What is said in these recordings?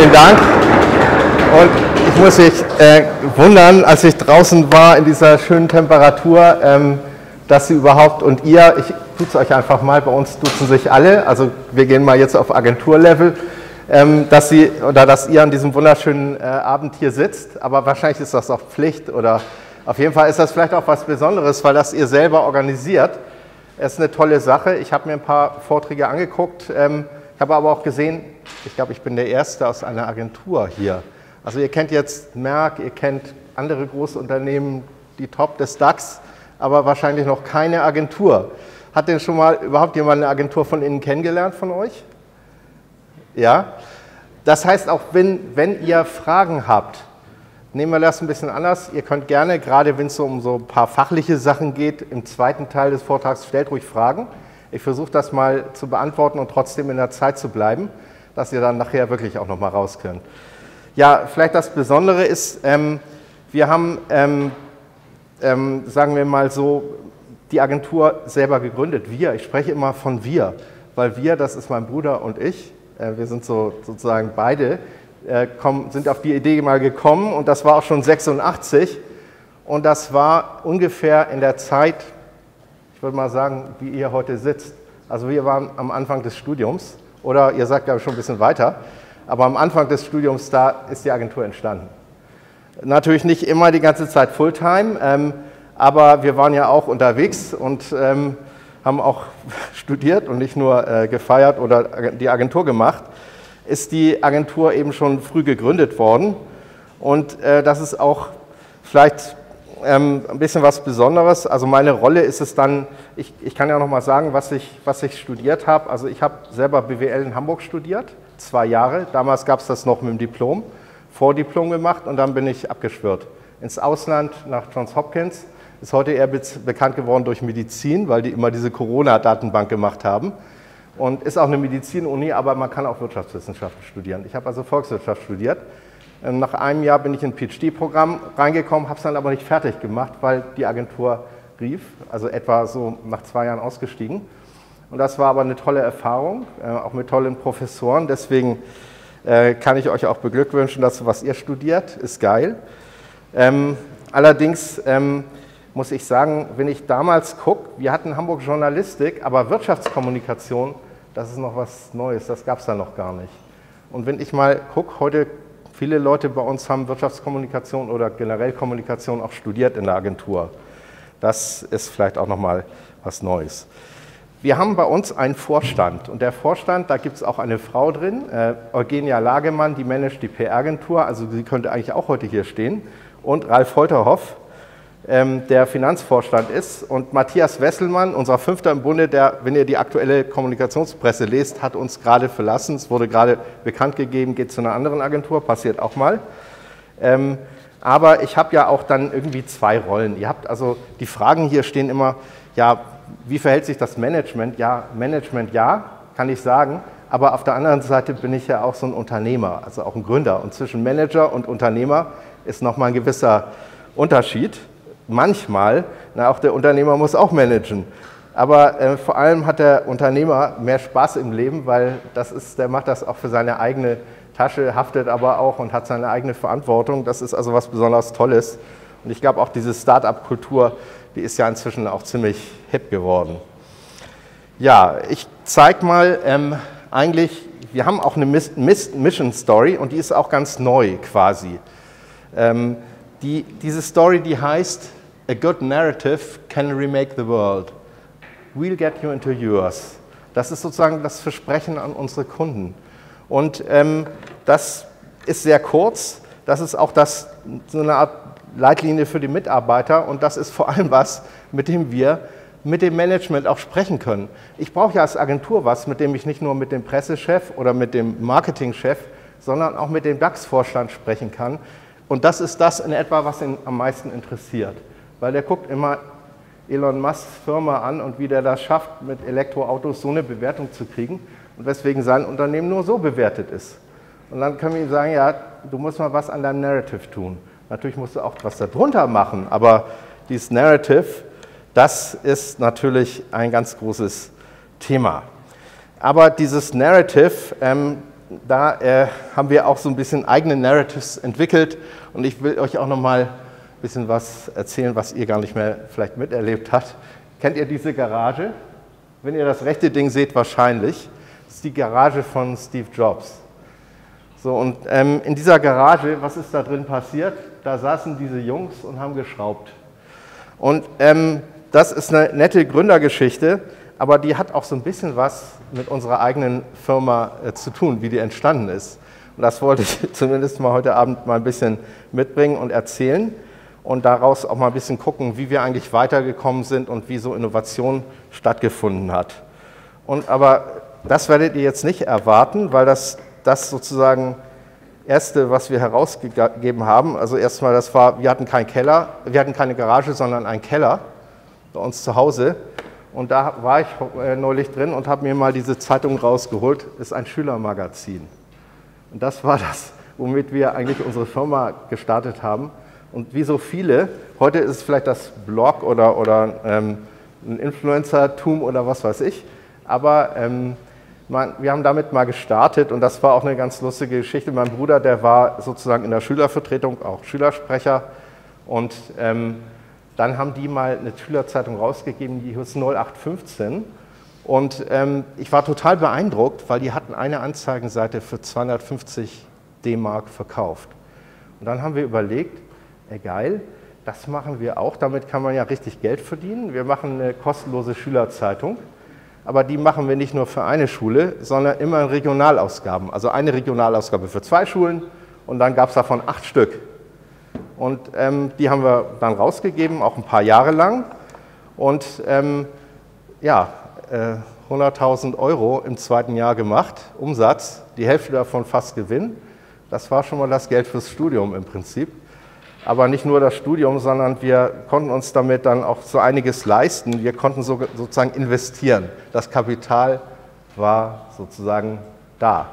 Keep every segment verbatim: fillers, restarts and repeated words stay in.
vielen Dank. Und ich muss mich äh, wundern, als ich draußen war in dieser schönen Temperatur, ähm, dass Sie überhaupt und ihr, ich duze euch einfach mal, bei uns duzen sich alle, also wir gehen mal jetzt auf Agenturlevel, ähm, dass Sie oder dass ihr an diesem wunderschönen äh, Abend hier sitzt, aber wahrscheinlich ist das auch Pflicht oder auf jeden Fall ist das vielleicht auch was Besonderes, weil das ihr selber organisiert. Es ist eine tolle Sache. Ich habe mir ein paar Vorträge angeguckt, ähm, ich habe aber auch gesehen, ich glaube, ich bin der Erste aus einer Agentur hier. Also ihr kennt jetzt Merck, ihr kennt andere große Unternehmen, die Top des DAX, aber wahrscheinlich noch keine Agentur. Hat denn schon mal überhaupt jemand eine Agentur von Ihnen kennengelernt von euch? Ja? Das heißt, auch wenn, wenn ihr Fragen habt, nehmen wir das ein bisschen anders. Ihr könnt gerne, gerade wenn es so um so ein paar fachliche Sachen geht, im zweiten Teil des Vortrags stellt ruhig Fragen. Ich versuche das mal zu beantworten und trotzdem in der Zeit zu bleiben, dass ihr dann nachher wirklich auch noch mal raus könnt. Ja, vielleicht das Besondere ist, ähm, wir haben, ähm, ähm, sagen wir mal so, die Agentur selber gegründet. Wir, ich spreche immer von wir, weil wir, das ist mein Bruder und ich, äh, wir sind so, sozusagen beide, äh, kommen, sind auf die Idee mal gekommen und das war auch schon sechsundachtzig und das war ungefähr in der Zeit, ich würde mal sagen, wie ihr heute sitzt. Also wir waren am Anfang des Studiums oder ihr seid, glaube ich, schon ein bisschen weiter. Aber am Anfang des Studiums, da ist die Agentur entstanden. Natürlich nicht immer die ganze Zeit Fulltime, ähm, aber wir waren ja auch unterwegs und ähm, haben auch studiert und nicht nur äh, gefeiert oder die Agentur gemacht. Ist die Agentur eben schon früh gegründet worden und äh, das ist auch vielleicht ähm, ein bisschen was Besonderes. Also meine Rolle ist es dann, ich, ich kann ja noch mal sagen, was ich, was ich studiert habe. Also ich habe selber B W L in Hamburg studiert. Zwei Jahre, damals gab es das noch mit dem Diplom, Vordiplom gemacht und dann bin ich abgeschwirrt. Ins Ausland nach Johns Hopkins, ist heute eher be bekannt geworden durch Medizin, weil die immer diese Corona-Datenbank gemacht haben und ist auch eine Medizin-Uni, aber man kann auch Wirtschaftswissenschaften studieren. Ich habe also Volkswirtschaft studiert. Nach einem Jahr bin ich in ein PhD-Programm reingekommen, habe es dann aber nicht fertig gemacht, weil die Agentur rief, also etwa so nach zwei Jahren ausgestiegen. Und das war aber eine tolle Erfahrung, äh, auch mit tollen Professoren. Deswegen äh, kann ich euch auch beglückwünschen, dass was ihr studiert, ist geil. Ähm, allerdings ähm, muss ich sagen, wenn ich damals gucke, wir hatten Hamburg Journalistik, aber Wirtschaftskommunikation, das ist noch was Neues, das gab es da noch gar nicht. Und wenn ich mal gucke, heute viele Leute bei uns haben Wirtschaftskommunikation oder generell Kommunikation auch studiert in der Agentur. Das ist vielleicht auch noch mal was Neues. Wir haben bei uns einen Vorstand und der Vorstand, da gibt es auch eine Frau drin, äh, Eugenia Lagemann, die managt die P R-Agentur, also sie könnte eigentlich auch heute hier stehen, und Ralf Holterhoff, ähm, der Finanzvorstand ist, und Matthias Wesselmann, unser Fünfter im Bunde, der, wenn ihr die aktuelle Kommunikationspresse lest, hat uns gerade verlassen, es wurde gerade bekannt gegeben, geht zu einer anderen Agentur, passiert auch mal. Ähm, aber ich habe ja auch dann irgendwie zwei Rollen. Ihr habt also, die Fragen hier stehen immer, ja, wie verhält sich das Management? Ja, Management ja, kann ich sagen, aber auf der anderen Seite bin ich ja auch so ein Unternehmer, also auch ein Gründer. Und zwischen Manager und Unternehmer ist nochmal ein gewisser Unterschied. Manchmal, na, auch der Unternehmer muss auch managen, aber äh, vor allem hat der Unternehmer mehr Spaß im Leben, weil das ist, der macht das auch für seine eigene Tasche, haftet aber auch und hat seine eigene Verantwortung. Das ist also was besonders Tolles. Und ich glaube auch diese Start-up-Kultur, die ist ja inzwischen auch ziemlich hip geworden. Ja, ich zeige mal ähm, eigentlich, wir haben auch eine Mission Story und die ist auch ganz neu quasi. Ähm, die, diese Story, die heißt A good narrative can remake the world. We'll get you into yours. Das ist sozusagen das Versprechen an unsere Kunden. Und ähm, das ist sehr kurz, das ist auch das, so eine Art Leitlinie für die Mitarbeiter und das ist vor allem was, mit dem wir mit dem Management auch sprechen können. Ich brauche ja als Agentur was, mit dem ich nicht nur mit dem Pressechef oder mit dem Marketingchef, sondern auch mit dem DAX-Vorstand sprechen kann. Und das ist das in etwa, was ihn am meisten interessiert. Weil der guckt immer Elon Musks Firma an und wie der das schafft, mit Elektroautos so eine Bewertung zu kriegen und weswegen sein Unternehmen nur so bewertet ist. Und dann können wir ihm sagen, ja, du musst mal was an deinem Narrative tun. Natürlich musst du auch was darunter machen, aber dieses Narrative, das ist natürlich ein ganz großes Thema. Aber dieses Narrative, ähm, da äh, haben wir auch so ein bisschen eigene Narratives entwickelt und ich will euch auch noch mal ein bisschen was erzählen, was ihr gar nicht mehr vielleicht miterlebt habt. Kennt ihr diese Garage? Wenn ihr das rechte Ding seht, wahrscheinlich. Das ist die Garage von Steve Jobs. So, und ähm, in dieser Garage, was ist da drin passiert? Da saßen diese Jungs und haben geschraubt. Und ähm, das ist eine nette Gründergeschichte, aber die hat auch so ein bisschen was mit unserer eigenen Firma äh, zu tun, wie die entstanden ist. Und das wollte ich zumindest mal heute Abend mal ein bisschen mitbringen und erzählen und daraus auch mal ein bisschen gucken, wie wir eigentlich weitergekommen sind und wie so Innovation stattgefunden hat. Und aber das werdet ihr jetzt nicht erwarten, weil das, das sozusagen Erste, was wir herausgegeben haben, also erstmal, das war, wir hatten keinen Keller, wir hatten keine Garage, sondern einen Keller bei uns zu Hause. Und da war ich neulich drin und habe mir mal diese Zeitung rausgeholt. Das ist ein Schülermagazin. Und das war das, womit wir eigentlich unsere Firma gestartet haben. Und wie so viele, heute ist es vielleicht das Blog oder, oder ähm, ein Influencer-Tum oder was weiß ich, aber ähm, man, wir haben damit mal gestartet und das war auch eine ganz lustige Geschichte. Mein Bruder, der war sozusagen in der Schülervertretung, auch Schülersprecher und ähm, dann haben die mal eine Schülerzeitung rausgegeben, die hieß null acht fünfzehn und ähm, ich war total beeindruckt, weil die hatten eine Anzeigenseite für zweihundertfünfzig D-Mark verkauft. Und dann haben wir überlegt, ey, geil, das machen wir auch, damit kann man ja richtig Geld verdienen. Wir machen eine kostenlose Schülerzeitung, aber die machen wir nicht nur für eine Schule, sondern immer in Regionalausgaben. Also eine Regionalausgabe für zwei Schulen und dann gab es davon acht Stück. Und ähm, die haben wir dann rausgegeben, auch ein paar Jahre lang. Und ähm, ja, äh, hunderttausend Euro im zweiten Jahr gemacht, Umsatz, die Hälfte davon fast Gewinn. Das war schon mal das Geld fürs Studium im Prinzip. Aber nicht nur das Studium, sondern wir konnten uns damit dann auch so einiges leisten. Wir konnten so, sozusagen investieren. Das Kapital war sozusagen da.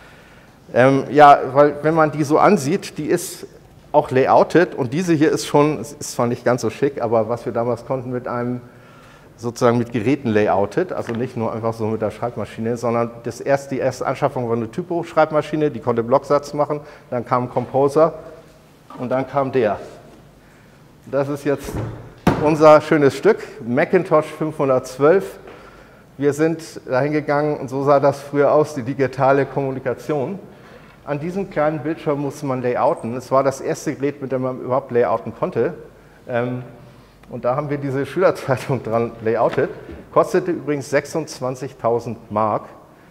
Ähm, ja, weil wenn man die so ansieht, die ist auch layoutet und diese hier ist schon, ist zwar nicht ganz so schick, aber was wir damals konnten mit einem, sozusagen mit Geräten layoutet, also nicht nur einfach so mit der Schreibmaschine, sondern das erste, die erste Anschaffung war eine Typo-Schreibmaschine, die konnte Blocksatz machen, dann kam ein Composer. Und dann kam der. Das ist jetzt unser schönes Stück, Macintosh fünfhundertzwölf. Wir sind dahin gegangen und so sah das früher aus, die digitale Kommunikation. An diesem kleinen Bildschirm musste man layouten. Es war das erste Gerät, mit dem man überhaupt layouten konnte. Und da haben wir diese Schülerzeitung dran layoutet. Kostete übrigens sechsundzwanzigtausend Mark.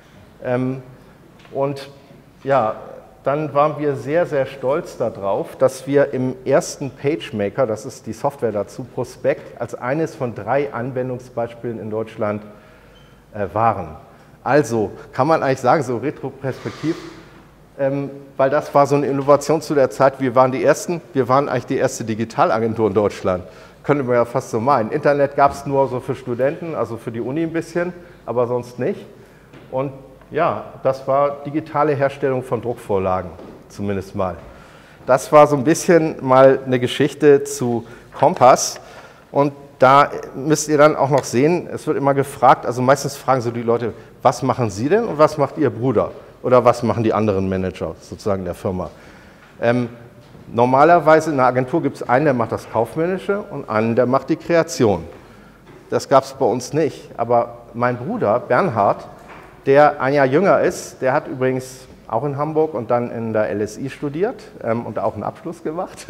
Und ja, dann waren wir sehr, sehr stolz darauf, dass wir im ersten PageMaker, das ist die Software dazu, Prospekt, als eines von drei Anwendungsbeispielen in Deutschland äh, waren. Also kann man eigentlich sagen, so retroperspektiv, ähm, weil das war so eine Innovation zu der Zeit, wir waren die Ersten, wir waren eigentlich die erste Digitalagentur in Deutschland. Könnte man ja fast so meinen. Internet gab es nur so für Studenten, also für die Uni ein bisschen, aber sonst nicht. Und ja, das war digitale Herstellung von Druckvorlagen, zumindest mal. Das war so ein bisschen mal eine Geschichte zu Kompass. Und da müsst ihr dann auch noch sehen, es wird immer gefragt, also meistens fragen so die Leute, was machen Sie denn und was macht Ihr Bruder? Oder was machen die anderen Manager sozusagen der Firma? Ähm, normalerweise in einer Agentur gibt es einen, der macht das Kaufmännische und einen, der macht die Kreation. Das gab es bei uns nicht. Aber mein Bruder, Bernhard, der ein Jahr jünger ist, der hat übrigens auch in Hamburg und dann in der L S I studiert ähm, und auch einen Abschluss gemacht.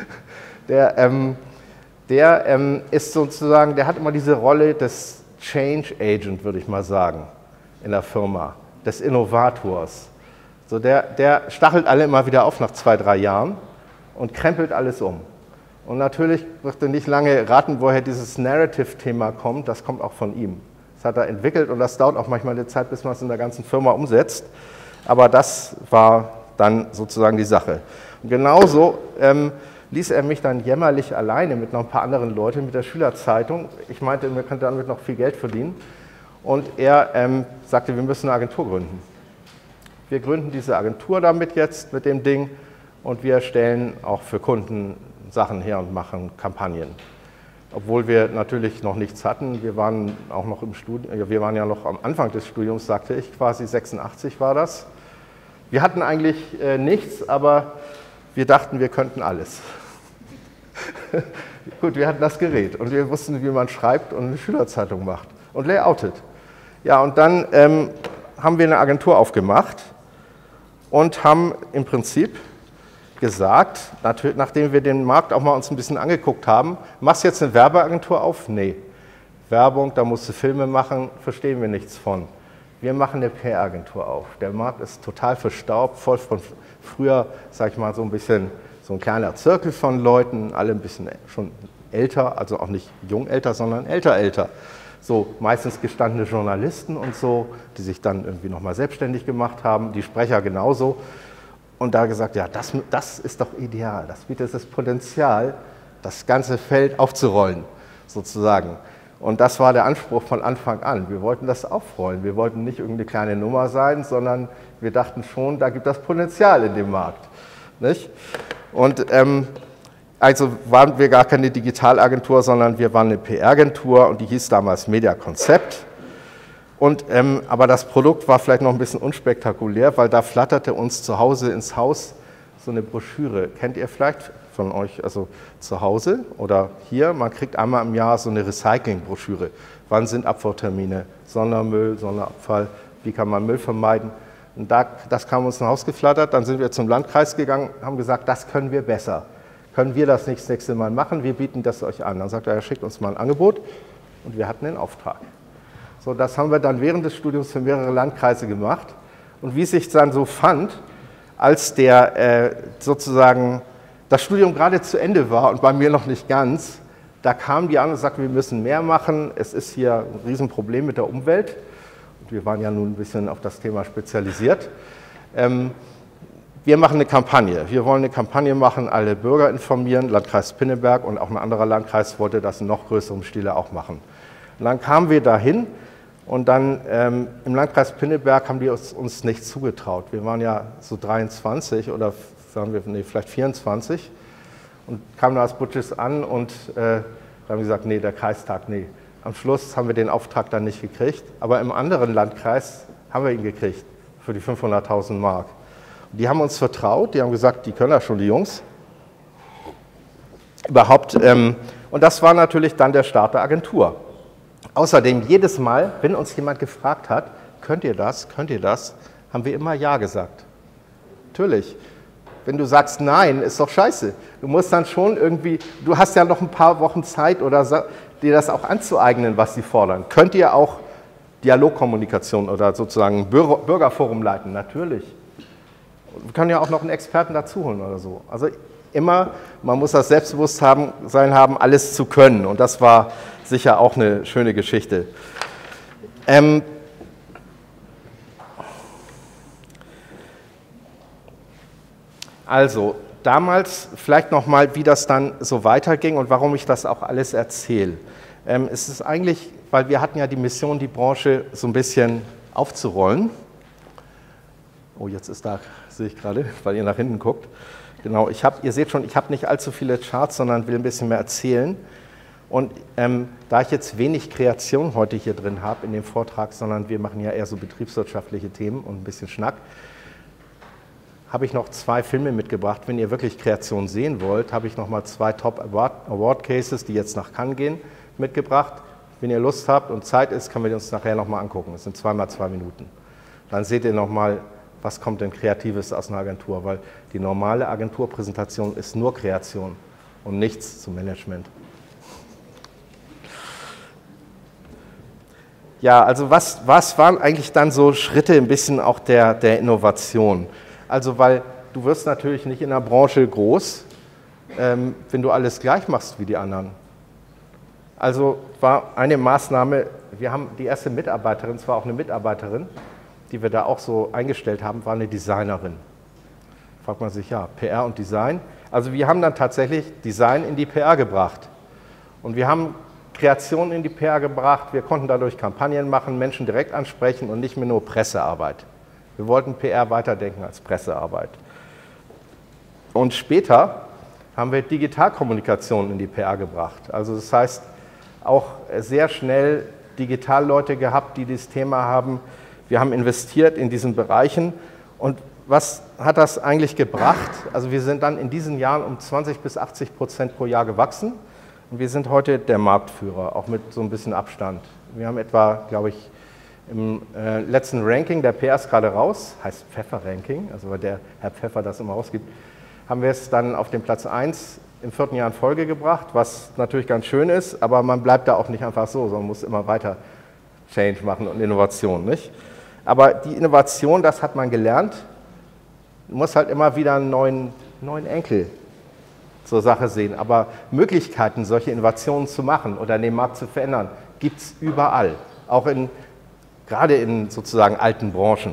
der ähm, der ähm, ist sozusagen, der hat immer diese Rolle des Change Agent, würde ich mal sagen, in der Firma, des Innovators. So der, der stachelt alle immer wieder auf nach zwei, drei Jahren und krempelt alles um. Und natürlich wird er nicht lange raten, woher dieses Narrative-Thema kommt, das kommt auch von ihm. Das hat er entwickelt und das dauert auch manchmal eine Zeit, bis man es in der ganzen Firma umsetzt. Aber das war dann sozusagen die Sache. Und genauso ähm, ließ er mich dann jämmerlich alleine mit noch ein paar anderen Leuten mit der Schülerzeitung. Ich meinte, wir könnten damit noch viel Geld verdienen. Und er ähm, sagte, wir müssen eine Agentur gründen. Wir gründen diese Agentur damit jetzt, mit dem Ding. Und wir stellen auch für Kunden Sachen her und machen Kampagnen. Obwohl wir natürlich noch nichts hatten, wir waren auch noch im Studium, wir waren ja noch am Anfang des Studiums, sagte ich quasi, sechsundachtzig war das. Wir hatten eigentlich äh, nichts, aber wir dachten, wir könnten alles. Gut, wir hatten das Gerät und wir wussten, wie man schreibt und eine Schülerzeitung macht und layoutet. Ja, und dann ähm, haben wir eine Agentur aufgemacht und haben im Prinzip gesagt, nachdem wir den Markt auch mal uns ein bisschen angeguckt haben, machst du jetzt eine Werbeagentur auf? Nee. Werbung, da musst du Filme machen, verstehen wir nichts von. Wir machen eine P R-Agentur auf. Der Markt ist total verstaubt, voll von früher, sag ich mal, so ein bisschen so ein kleiner Zirkel von Leuten, alle ein bisschen schon älter, also auch nicht jung älter, sondern älter älter. So meistens gestandene Journalisten und so, die sich dann irgendwie nochmal selbstständig gemacht haben, die Sprecher genauso. Und da gesagt, ja, das, das ist doch ideal, das bietet das Potenzial, das ganze Feld aufzurollen, sozusagen. Und das war der Anspruch von Anfang an. Wir wollten das aufrollen. Wir wollten nicht irgendeine kleine Nummer sein, sondern wir dachten schon, da gibt es Potenzial in dem Markt. Nicht? Und ähm, also waren wir gar keine Digitalagentur, sondern wir waren eine P R-Agentur und die hieß damals Media Concept. Und, ähm, aber das Produkt war vielleicht noch ein bisschen unspektakulär, weil da flatterte uns zu Hause ins Haus so eine Broschüre. Kennt ihr vielleicht von euch, also zu Hause oder hier? Man kriegt einmal im Jahr so eine Recycling-Broschüre. Wann sind Abfuhrtermine? Sondermüll, Sonderabfall, wie kann man Müll vermeiden? Und da, das kam uns ins Haus geflattert, dann sind wir zum Landkreis gegangen, haben gesagt, das können wir besser. Können wir das nicht das nächste Mal machen? Wir bieten das euch an. Dann sagt er, er schickt uns mal ein Angebot und wir hatten den Auftrag. So, das haben wir dann während des Studiums für mehrere Landkreise gemacht. Und wie es sich dann so fand, als der äh, sozusagen das Studium gerade zu Ende war und bei mir noch nicht ganz, da kamen die an und sagten, wir müssen mehr machen, es ist hier ein Riesenproblem mit der Umwelt. Und wir waren ja nun ein bisschen auf das Thema spezialisiert. Ähm, wir machen eine Kampagne. Wir wollen eine Kampagne machen, alle Bürger informieren. Landkreis Pinneberg und auch ein anderer Landkreis wollte das in noch größerem Stile auch machen. Und dann kamen wir dahin und dann ähm, im Landkreis Pinneberg haben die uns, uns nicht zugetraut. Wir waren ja so dreiundzwanzig oder sagen wir, nee, vielleicht vierundzwanzig und kamen da als Butches an und äh, da haben wir gesagt, nee, der Kreistag, nee. Am Schluss haben wir den Auftrag dann nicht gekriegt, aber im anderen Landkreis haben wir ihn gekriegt für die fünfhunderttausend Mark. Und die haben uns vertraut, die haben gesagt, die können das schon, die Jungs. Überhaupt, ähm, und das war natürlich dann der Start der Agentur. Außerdem jedes Mal, wenn uns jemand gefragt hat, könnt ihr das, könnt ihr das, haben wir immer Ja gesagt. Natürlich. Wenn du sagst Nein, ist doch scheiße. Du musst dann schon irgendwie, du hast ja noch ein paar Wochen Zeit, oder dir das auch anzueignen, was sie fordern. Könnt ihr auch Dialogkommunikation oder sozusagen Bürgerforum leiten? Natürlich. Wir können ja auch noch einen Experten dazu holen oder so. Also immer, man muss das Selbstbewusstsein haben, alles zu können. Und das war sicher auch eine schöne Geschichte. Ähm, Also, damals vielleicht nochmal, wie das dann so weiterging und warum ich das auch alles erzähle. Ähm, es ist eigentlich, weil wir hatten ja die Mission, die Branche so ein bisschen aufzurollen. Oh, jetzt ist da, sehe ich gerade, weil ihr nach hinten guckt. Genau, ich hab, ihr seht schon, ich habe nicht allzu viele Charts, sondern will ein bisschen mehr erzählen. Und ähm, da ich jetzt wenig Kreation heute hier drin habe in dem Vortrag, sondern wir machen ja eher so betriebswirtschaftliche Themen und ein bisschen Schnack, habe ich noch zwei Filme mitgebracht. Wenn ihr wirklich Kreation sehen wollt, habe ich noch mal zwei Top Award, Award Cases, die jetzt nach Cannes gehen, mitgebracht. Wenn ihr Lust habt und Zeit ist, können wir uns nachher noch mal angucken. Das sind zweimal zwei Minuten. Dann seht ihr noch mal, was kommt denn Kreatives aus einer Agentur, weil die normale Agenturpräsentation ist nur Kreation und nichts zum Management. Ja, also was, was waren eigentlich dann so Schritte ein bisschen auch der, der Innovation? Also weil du wirst natürlich nicht in der Branche groß, ähm, wenn du alles gleich machst wie die anderen. Also war eine Maßnahme, wir haben die erste Mitarbeiterin, es war auch eine Mitarbeiterin, die wir da auch so eingestellt haben, war eine Designerin. Fragt man sich, ja, P R und Design. Also wir haben dann tatsächlich Design in die P R gebracht. Und wir haben Kreation in die P R gebracht, wir konnten dadurch Kampagnen machen, Menschen direkt ansprechen und nicht mehr nur Pressearbeit. Wir wollten P R weiterdenken als Pressearbeit. Und später haben wir Digitalkommunikation in die P R gebracht. Also das heißt, auch sehr schnell Digitalleute gehabt, die dieses Thema haben. Wir haben investiert in diesen Bereichen und was hat das eigentlich gebracht? Also wir sind dann in diesen Jahren um zwanzig bis achtzig Prozent pro Jahr gewachsen und wir sind heute der Marktführer, auch mit so ein bisschen Abstand. Wir haben etwa, glaube ich, im äh, letzten Ranking, der P R ist gerade raus, heißt Pfeffer-Ranking, also weil der Herr Pfeffer das immer rausgibt, haben wir es dann auf den Platz eins im vierten Jahr in Folge gebracht, was natürlich ganz schön ist, aber man bleibt da auch nicht einfach so, sondern muss immer weiter Change machen und Innovation, nicht? Aber die Innovation, das hat man gelernt, muss halt immer wieder einen neuen, neuen Enkel zur Sache sehen. Aber Möglichkeiten, solche Innovationen zu machen oder den Markt zu verändern, gibt es überall, auch in, gerade in sozusagen alten Branchen.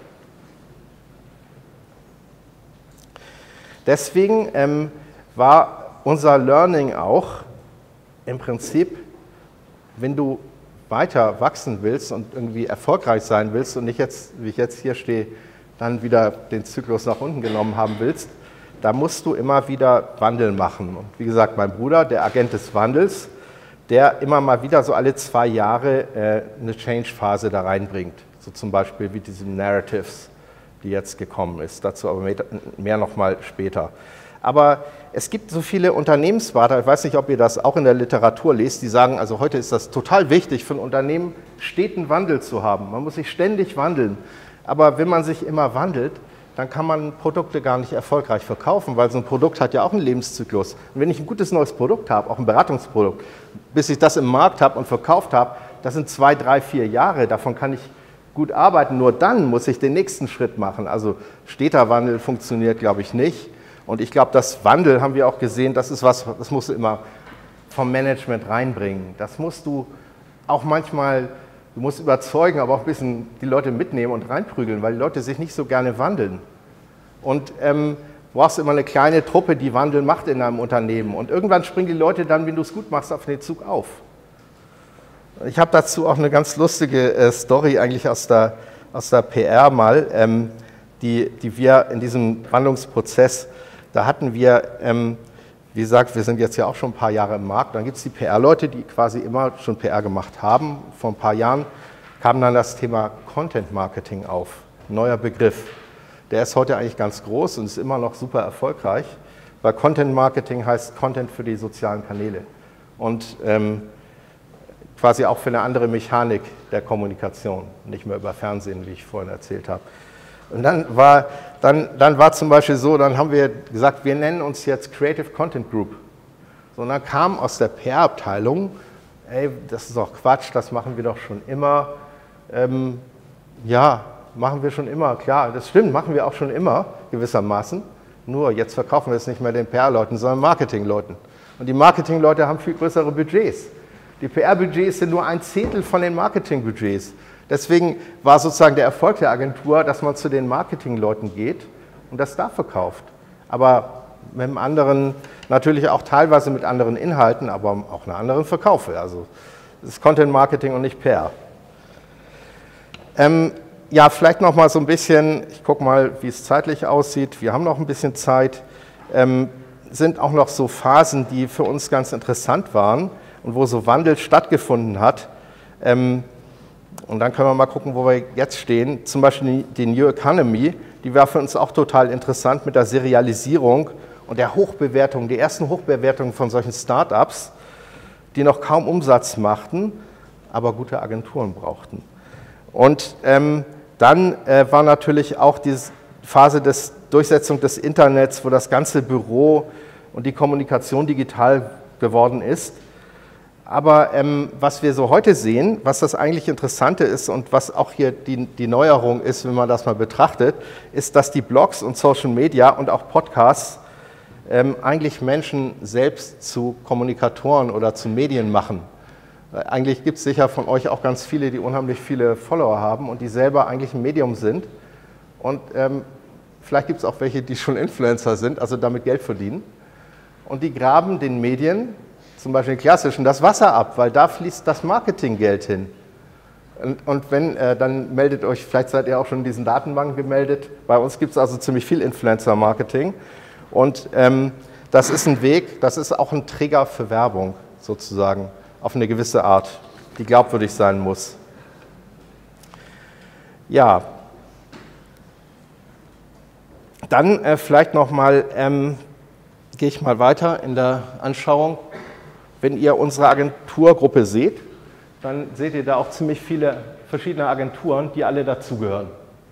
Deswegen ähm, war unser Learning auch im Prinzip, wenn du weiter wachsen willst und irgendwie erfolgreich sein willst und nicht jetzt, wie ich jetzt hier stehe, dann wieder den Zyklus nach unten genommen haben willst, da musst du immer wieder Wandel machen. Und wie gesagt, mein Bruder, der Agent des Wandels, der immer mal wieder so alle zwei Jahre äh, eine Change-Phase da reinbringt. So zum Beispiel wie diese Narratives, die jetzt gekommen ist. Dazu aber mehr noch mal später. Aber es gibt so viele Unternehmensberater, ich weiß nicht, ob ihr das auch in der Literatur lest, die sagen, also heute ist das total wichtig für ein Unternehmen, steten Wandel zu haben. Man muss sich ständig wandeln. Aber wenn man sich immer wandelt, dann kann man Produkte gar nicht erfolgreich verkaufen, weil so ein Produkt hat ja auch einen Lebenszyklus. Und wenn ich ein gutes neues Produkt habe, auch ein Beratungsprodukt, bis ich das im Markt habe und verkauft habe, das sind zwei, drei, vier Jahre, davon kann ich gut arbeiten. Nur dann muss ich den nächsten Schritt machen. Also steter Wandel funktioniert, glaube ich, nicht. Und ich glaube, das Wandel, haben wir auch gesehen, das ist was, das musst du immer vom Management reinbringen. Das musst du auch manchmal... Du musst überzeugen, aber auch ein bisschen die Leute mitnehmen und reinprügeln, weil die Leute sich nicht so gerne wandeln. Und ähm, du brauchst immer eine kleine Truppe, die Wandel macht in einem Unternehmen. Und irgendwann springen die Leute dann, wenn du es gut machst, auf den Zug auf. Ich habe dazu auch eine ganz lustige äh, Story eigentlich aus der, aus der P R mal, ähm, die, die wir in diesem Wandlungsprozess, da hatten wir... Ähm, Wie gesagt, wir sind jetzt ja auch schon ein paar Jahre im Markt. Dann gibt es die P R-Leute, die quasi immer schon P R gemacht haben. Vor ein paar Jahren kam dann das Thema Content Marketing auf. Neuer Begriff. Der ist heute eigentlich ganz groß und ist immer noch super erfolgreich, weil Content Marketing heißt Content für die sozialen Kanäle und ähm, quasi auch für eine andere Mechanik der Kommunikation, nicht mehr über Fernsehen, wie ich vorhin erzählt habe. Und dann war, dann, dann war zum Beispiel so, dann haben wir gesagt, wir nennen uns jetzt Creative Content Group. So, und dann kam aus der P R-Abteilung, ey, das ist doch Quatsch, das machen wir doch schon immer. Ähm, ja, machen wir schon immer, klar, das stimmt, machen wir auch schon immer, gewissermaßen. Nur jetzt verkaufen wir es nicht mehr den P R-Leuten, sondern Marketing-Leuten. Und die Marketing-Leute haben viel größere Budgets. Die P R-Budgets sind nur ein Zehntel von den Marketing-Budgets. Deswegen war sozusagen der Erfolg der Agentur, dass man zu den Marketingleuten geht und das da verkauft. Aber mit einem anderen, natürlich auch teilweise mit anderen Inhalten, aber auch einer anderen Verkaufe. Also das ist Content Marketing und nicht P R. Ähm, ja, vielleicht noch mal so ein bisschen, ich gucke mal, wie es zeitlich aussieht. Wir haben noch ein bisschen Zeit. Ähm, sind auch noch so Phasen, die für uns ganz interessant waren und wo so Wandel stattgefunden hat. Ähm, Und dann können wir mal gucken, wo wir jetzt stehen. Zum Beispiel die New Economy, die war für uns auch total interessant mit der Serialisierung und der Hochbewertung, die ersten Hochbewertungen von solchen Startups, die noch kaum Umsatz machten, aber gute Agenturen brauchten. Und ähm, dann äh, war natürlich auch die Phase der Durchsetzung des Internets, wo das ganze Büro und die Kommunikation digital geworden ist. Aber ähm, was wir so heute sehen, was das eigentlich Interessante ist und was auch hier die, die Neuerung ist, wenn man das mal betrachtet, ist, dass die Blogs und Social Media und auch Podcasts ähm, eigentlich Menschen selbst zu Kommunikatoren oder zu Medien machen. Eigentlich gibt es sicher von euch auch ganz viele, die unheimlich viele Follower haben und die selber eigentlich ein Medium sind. Und ähm, vielleicht gibt es auch welche, die schon Influencer sind, also damit Geld verdienen. Und die graben den Medien, zum Beispiel den klassischen, das Wasser ab, weil da fließt das Marketinggeld hin. Und, und wenn, äh, dann meldet euch, vielleicht seid ihr auch schon in diesen Datenbanken gemeldet. Bei uns gibt es also ziemlich viel Influencer-Marketing. Und ähm, das ist ein Weg, das ist auch ein Trigger für Werbung sozusagen, auf eine gewisse Art, die glaubwürdig sein muss. Ja. Dann äh, vielleicht noch mal, ähm, gehe ich mal weiter in der Anschauung. Wenn ihr unsere Agenturgruppe seht, dann seht ihr da auch ziemlich viele verschiedene Agenturen, die alle dazugehören.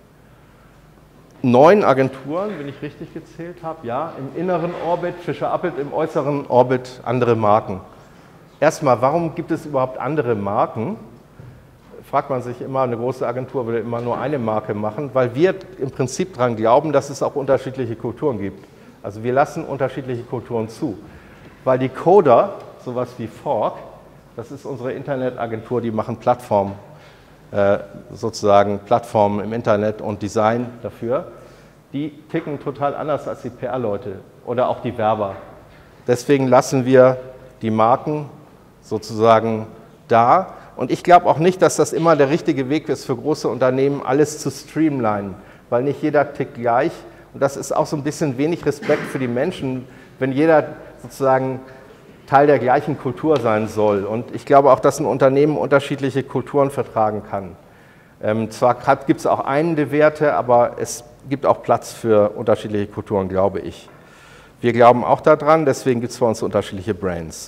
Neun Agenturen, wenn ich richtig gezählt habe, ja, im inneren Orbit Fischer Appelt, im äußeren Orbit andere Marken. Erstmal, warum gibt es überhaupt andere Marken? Fragt man sich immer, eine große Agentur würde immer nur eine Marke machen, weil wir im Prinzip daran glauben, dass es auch unterschiedliche Kulturen gibt. Also wir lassen unterschiedliche Kulturen zu. Weil die Coder, sowas wie Fork, das ist unsere Internetagentur, die machen Plattformen, äh, sozusagen Plattformen im Internet und Design dafür, die ticken total anders als die P R-Leute oder auch die Werber. Deswegen lassen wir die Marken sozusagen da. Und ich glaube auch nicht, dass das immer der richtige Weg ist für große Unternehmen, alles zu streamlinen, weil nicht jeder tickt gleich. Und das ist auch so ein bisschen wenig Respekt für die Menschen, wenn jeder sozusagen Teil der gleichen Kultur sein soll. Und ich glaube auch, dass ein Unternehmen unterschiedliche Kulturen vertragen kann. Ähm, zwar gibt es auch einende Werte, aber es gibt auch Platz für unterschiedliche Kulturen, glaube ich. Wir glauben auch daran, deswegen gibt es bei uns unterschiedliche Brands.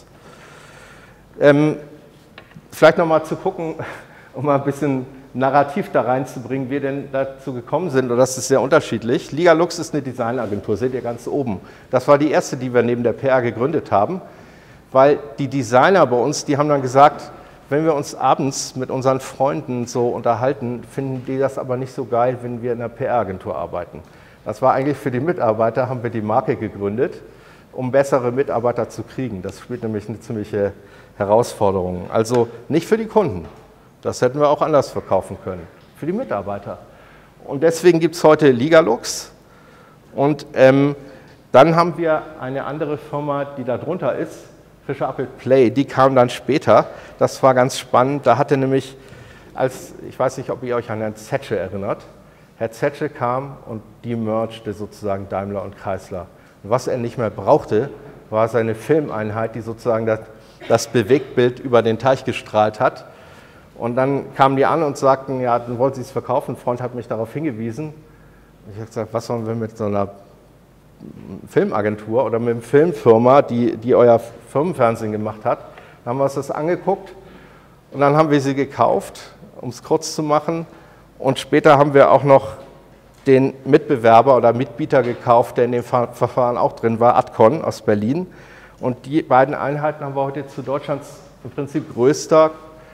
Ähm, vielleicht nochmal zu gucken, um mal ein bisschen Narrativ da reinzubringen, wie wir denn dazu gekommen sind, und das ist sehr unterschiedlich. Ligalux ist eine Designagentur, seht ihr ganz oben. Das war die erste, die wir neben der P R gegründet haben, weil die Designer bei uns, die haben dann gesagt, wenn wir uns abends mit unseren Freunden so unterhalten, finden die das aber nicht so geil, wenn wir in einer P R-Agentur arbeiten. Das war eigentlich für die Mitarbeiter, haben wir die Marke gegründet, um bessere Mitarbeiter zu kriegen. Das spielt nämlich eine ziemliche Herausforderung. Also nicht für die Kunden. Das hätten wir auch anders verkaufen können. Für die Mitarbeiter. Und deswegen gibt es heute Ligalux. Und ähm, dann haben wir eine andere Firma, die da drunter ist, Fischer Appelt Play. Die kam dann später. Das war ganz spannend. Da hatte nämlich, als, ich weiß nicht, ob ihr euch an Herrn Zetsche erinnert, Herr Zetsche kam und die mergte sozusagen Daimler und Chrysler. Und was er nicht mehr brauchte, war seine Filmeinheit, die sozusagen das, das Bewegtbild über den Teich gestrahlt hat. Und dann kamen die an und sagten, ja, dann wollten sie es verkaufen. Ein Freund hat mich darauf hingewiesen. Ich habe gesagt, was sollen wir mit so einer Filmagentur oder mit einer Filmfirma, die, die euer Firmenfernsehen gemacht hat? Dann haben wir uns das angeguckt und dann haben wir sie gekauft, um es kurz zu machen. Und später haben wir auch noch den Mitbewerber oder Mitbieter gekauft, der in dem Verfahren auch drin war, Adcon aus Berlin. Und die beiden Einheiten haben wir heute zu Deutschlands im Prinzip größter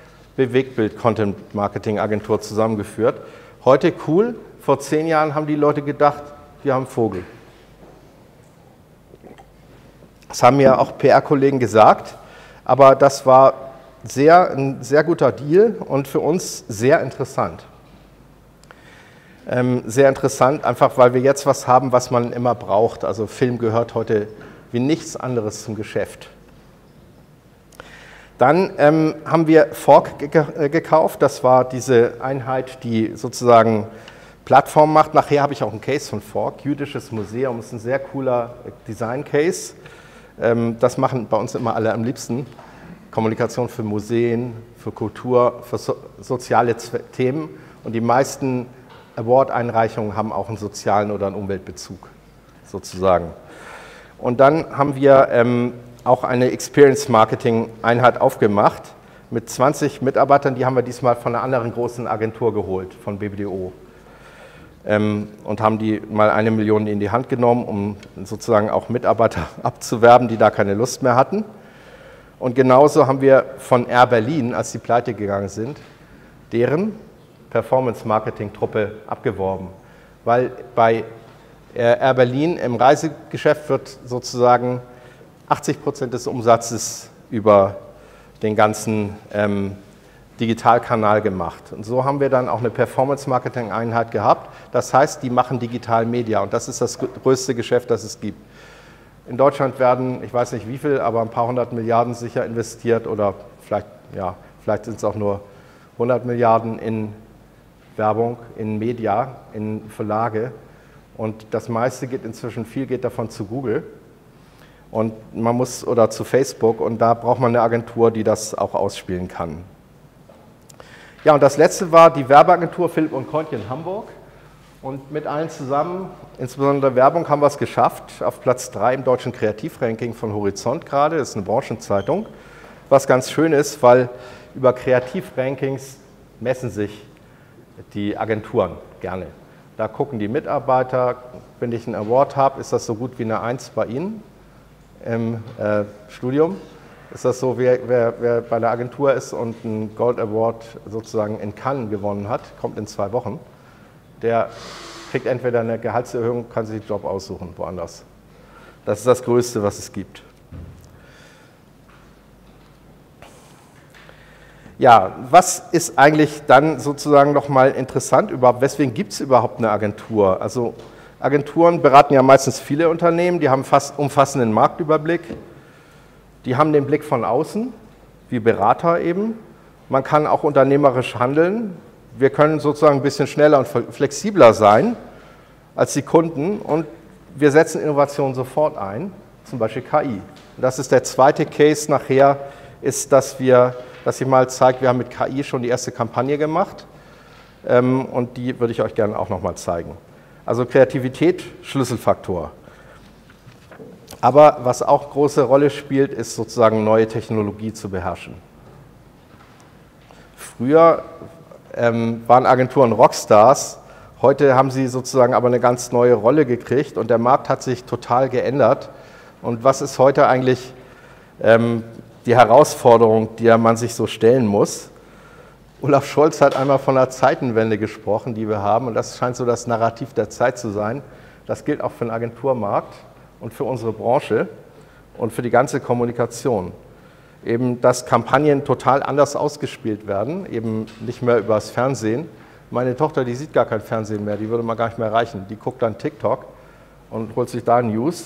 Bewegtbild-Content-Marketing-Agentur zusammengeführt. Heute cool, vor zehn Jahren haben die Leute gedacht, wir haben einen Vogel. Das haben mir auch P R-Kollegen gesagt, aber das war sehr, ein sehr guter Deal und für uns sehr interessant. Ähm, sehr interessant, einfach weil wir jetzt was haben, was man immer braucht. Also Film gehört heute wie nichts anderes zum Geschäft. Dann ähm, haben wir Fork ge gekauft. Das war diese Einheit, die sozusagen Plattform macht. Nachher habe ich auch einen Case von Fork. Jüdisches Museum ist ein sehr cooler Design-Case. Ähm, das machen bei uns immer alle am liebsten. Kommunikation für Museen, für Kultur, für so soziale Themen. Und die meisten Award-Einreichungen haben auch einen sozialen oder einen Umweltbezug, sozusagen. Und dann haben wir ähm, auch eine Experience-Marketing-Einheit aufgemacht mit zwanzig Mitarbeitern. Die haben wir diesmal von einer anderen großen Agentur geholt, von B B D O. Ähm, und haben die mal eine Million in die Hand genommen, um sozusagen auch Mitarbeiter abzuwerben, die da keine Lust mehr hatten. Und genauso haben wir von Air Berlin, als die pleite gegangen sind, deren Performance-Marketing-Truppe abgeworben. Weil bei Air Berlin im Reisegeschäft wird sozusagen achtzig Prozent des Umsatzes über den ganzen ähm, Digitalkanal gemacht. Und so haben wir dann auch eine Performance-Marketing-Einheit gehabt. Das heißt, die machen Digital-Media und das ist das größte Geschäft, das es gibt. In Deutschland werden, ich weiß nicht wie viel, aber ein paar hundert Milliarden sicher investiert oder vielleicht, ja, vielleicht sind es auch nur hundert Milliarden in Werbung, in Media, in Verlage. Und das meiste geht inzwischen, viel geht davon zu Google und man muss, oder zu Facebook, und da braucht man eine Agentur, die das auch ausspielen kann. Ja, und das letzte war die Werbeagentur Philipp und Kointje in Hamburg. Und mit allen zusammen, insbesondere Werbung, haben wir es geschafft, auf Platz drei im deutschen Kreativranking von Horizont gerade, das ist eine Branchenzeitung, was ganz schön ist, weil über Kreativrankings messen sich die Agenturen gerne. Da gucken die Mitarbeiter, wenn ich einen Award habe, ist das so gut wie eine Eins bei Ihnen im äh, Studium. Ist das so, wer, wer, wer bei der Agentur ist und einen Gold Award sozusagen in Cannes gewonnen hat, kommt in zwei Wochen. Der kriegt entweder eine Gehaltserhöhung, kann sich den Job aussuchen, woanders. Das ist das Größte, was es gibt. Ja, was ist eigentlich dann sozusagen nochmal interessant, überhaupt, weswegen gibt es überhaupt eine Agentur? Also Agenturen beraten ja meistens viele Unternehmen, die haben fast umfassenden Marktüberblick, die haben den Blick von außen, wie Berater eben. Man kann auch unternehmerisch handeln. Wir können sozusagen ein bisschen schneller und flexibler sein als die Kunden und wir setzen Innovation sofort ein, zum Beispiel K I. Und das ist der zweite Case nachher, ist, dass, wir, dass ich mal zeige, wir haben mit K I schon die erste Kampagne gemacht und die würde ich euch gerne auch nochmal zeigen. Also Kreativität, Schlüsselfaktor. Aber was auch große Rolle spielt, ist sozusagen neue Technologie zu beherrschen. Früher ähm, waren Agenturen Rockstars, heute haben sie sozusagen aber eine ganz neue Rolle gekriegt und der Markt hat sich total geändert. Und was ist heute eigentlich ähm, die Herausforderung, der man sich so stellen muss? Olaf Scholz hat einmal von einer Zeitenwende gesprochen, die wir haben, und das scheint so das Narrativ der Zeit zu sein. Das gilt auch für den Agenturmarkt und für unsere Branche und für die ganze Kommunikation. Eben, dass Kampagnen total anders ausgespielt werden, eben nicht mehr übers Fernsehen. Meine Tochter, die sieht gar kein Fernsehen mehr, die würde man gar nicht mehr reichen. Die guckt dann TikTok und holt sich da News.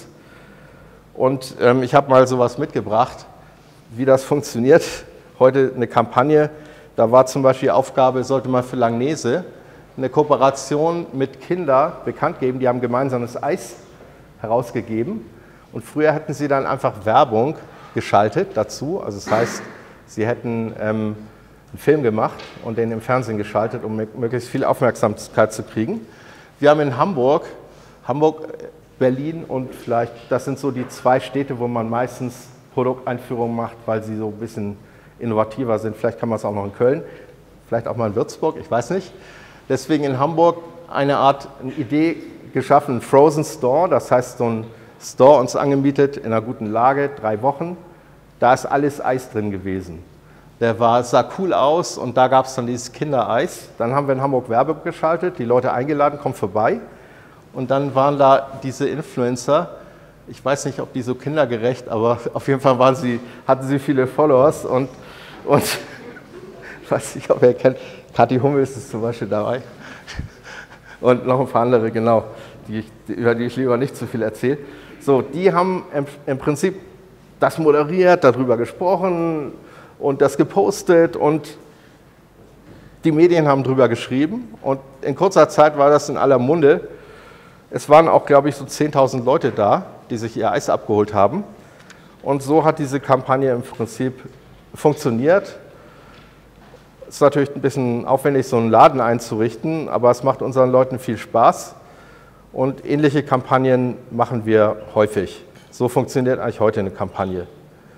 Und ähm, ich habe mal sowas mitgebracht, wie das funktioniert. Heute eine Kampagne, da war zum Beispiel die Aufgabe, sollte man für Langnese eine Kooperation mit Kindern bekannt geben, die haben gemeinsames Eis herausgegeben. Und früher hätten sie dann einfach Werbung geschaltet dazu. Also das heißt, sie hätten ähm, einen Film gemacht und den im Fernsehen geschaltet, um möglichst viel Aufmerksamkeit zu kriegen. Wir haben in Hamburg, Hamburg, Berlin und vielleicht, das sind so die zwei Städte, wo man meistens Produkteinführungen macht, weil sie so ein bisschen innovativer sind. Vielleicht kann man es auch noch in Köln, vielleicht auch mal in Würzburg, ich weiß nicht. Deswegen in Hamburg eine Art, eine Idee geschaffen, ein Frozen Store, das heißt so ein Store uns angemietet in einer guten Lage, drei Wochen. Da ist alles Eis drin gewesen. Der war, sah cool aus und da gab es dann dieses Kindereis. Dann haben wir in Hamburg Werbung geschaltet, die Leute eingeladen, kommt vorbei. Und dann waren da diese Influencer, ich weiß nicht, ob die so kindergerecht, aber auf jeden Fall waren sie, hatten sie viele Followers und, und ich weiß nicht, ob ihr kennt, Kathi Hummels ist zum Beispiel dabei und noch ein paar andere, genau, die, über die ich lieber nicht zu viel erzähle. So, die haben im, im Prinzip das moderiert, darüber gesprochen und das gepostet und die Medien haben drüber geschrieben und in kurzer Zeit war das in aller Munde. Es waren auch, glaube ich, so zehntausend Leute da, die sich ihr Eis abgeholt haben. Und so hat diese Kampagne im Prinzip funktioniert. Es ist natürlich ein bisschen aufwendig, so einen Laden einzurichten, aber es macht unseren Leuten viel Spaß. Und ähnliche Kampagnen machen wir häufig. So funktioniert eigentlich heute eine Kampagne.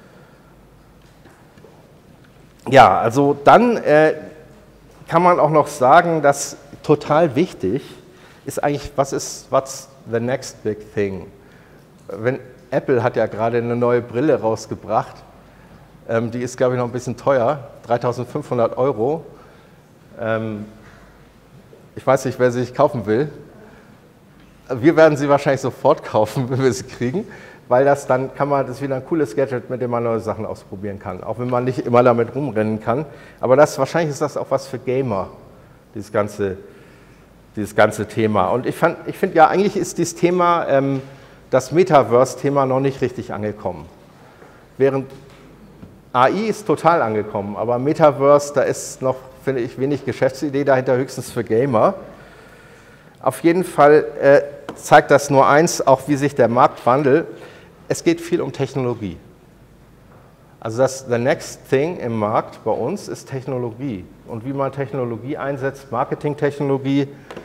Ja, also dann äh, kann man auch noch sagen, dass total wichtig ist eigentlich, was ist, what's the next big thing? Wenn, Apple hat ja gerade eine neue Brille rausgebracht, ähm, die ist, glaube ich, noch ein bisschen teuer, dreitausendfünfhundert Euro. Ähm, ich weiß nicht, wer sie sich kaufen will. Wir werden sie wahrscheinlich sofort kaufen, wenn wir sie kriegen, weil das dann kann man, das ist wieder ein cooles Gadget, mit dem man neue Sachen ausprobieren kann, auch wenn man nicht immer damit rumrennen kann. Aber das, wahrscheinlich ist das auch was für Gamer, dieses ganze, dieses ganze Thema. Und ich, ich finde ja, eigentlich ist dieses Thema, ähm, das Metaverse-Thema noch nicht richtig angekommen. Während A I ist total angekommen, aber Metaverse, da ist noch, finde ich, wenig Geschäftsidee dahinter, höchstens für Gamer. Auf jeden Fall äh, zeigt das nur eins, auch wie sich der Markt wandelt. Es geht viel um Technologie. Also das the next thing im Markt bei uns ist Technologie und wie man Technologie einsetzt, Marketingtechnologie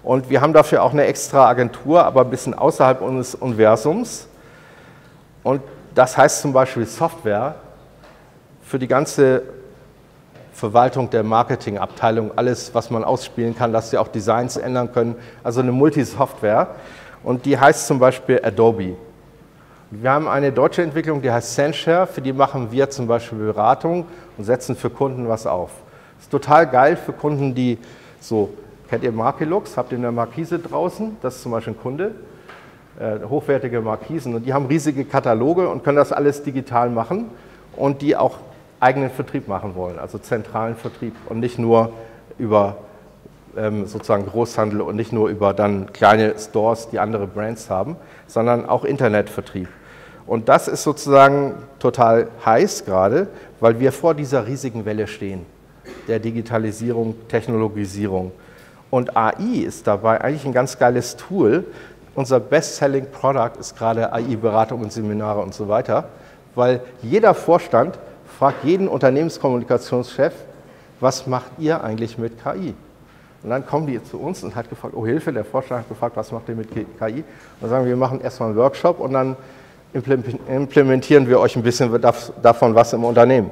Und wir haben dafür auch eine extra Agentur, aber ein bisschen außerhalb unseres Universums. Und das heißt zum Beispiel Software für die ganze Verwaltung der Marketingabteilung, alles, was man ausspielen kann, dass sie auch Designs ändern können, also eine Multisoftware. Und die heißt zum Beispiel Adobe. Wir haben eine deutsche Entwicklung, die heißt Sendshare, für die machen wir zum Beispiel Beratung und setzen für Kunden was auf. Das ist total geil für Kunden, die so, kennt ihr Markelux, habt ihr eine Markise draußen, das ist zum Beispiel ein Kunde, äh, hochwertige Markisen, und die haben riesige Kataloge und können das alles digital machen und die auch eigenen Vertrieb machen wollen, also zentralen Vertrieb und nicht nur über ähm, sozusagen Großhandel und nicht nur über dann kleine Stores, die andere Brands haben, sondern auch Internetvertrieb. Und das ist sozusagen total heiß gerade, weil wir vor dieser riesigen Welle stehen, der Digitalisierung, Technologisierung. Und A I ist dabei eigentlich ein ganz geiles Tool. Unser Best-Selling Product ist gerade A I-Beratung und Seminare und so weiter, weil jeder Vorstand fragt jeden Unternehmenskommunikationschef, was macht ihr eigentlich mit K I? Und dann kommen die zu uns und hat gefragt, oh Hilfe, der Vorstand hat gefragt, was macht ihr mit K I? Und dann sagen wir, wir machen erstmal einen Workshop und dann implementieren wir euch ein bisschen davon was im Unternehmen.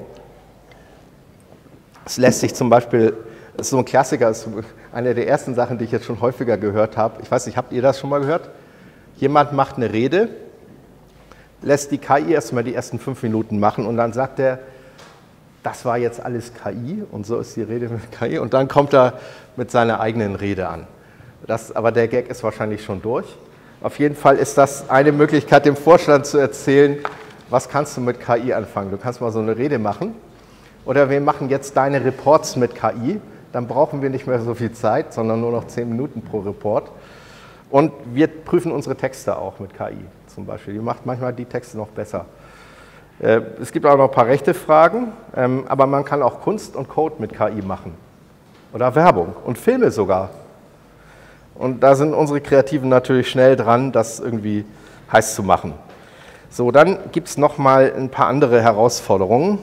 Es lässt sich zum Beispiel, das ist so ein Klassiker, das ist eine der ersten Sachen, die ich jetzt schon häufiger gehört habe. Ich weiß nicht, habt ihr das schon mal gehört? Jemand macht eine Rede, lässt die K I erstmal die ersten fünf Minuten machen und dann sagt er, das war jetzt alles K I und so ist die Rede mit K I und dann kommt er mit seiner eigenen Rede an. Das, aber der Gag ist wahrscheinlich schon durch. Auf jeden Fall ist das eine Möglichkeit, dem Vorstand zu erzählen, was kannst du mit K I anfangen? Du kannst mal so eine Rede machen oder wir machen jetzt deine Reports mit K I, dann brauchen wir nicht mehr so viel Zeit, sondern nur noch zehn Minuten pro Report. Und wir prüfen unsere Texte auch mit K I zum Beispiel. Die macht manchmal die Texte noch besser. Es gibt auch noch ein paar rechte Fragen, aber man kann auch Kunst und Code mit K I machen. Oder Werbung und Filme sogar. Und da sind unsere Kreativen natürlich schnell dran, das irgendwie heiß zu machen. So, dann gibt es noch mal ein paar andere Herausforderungen.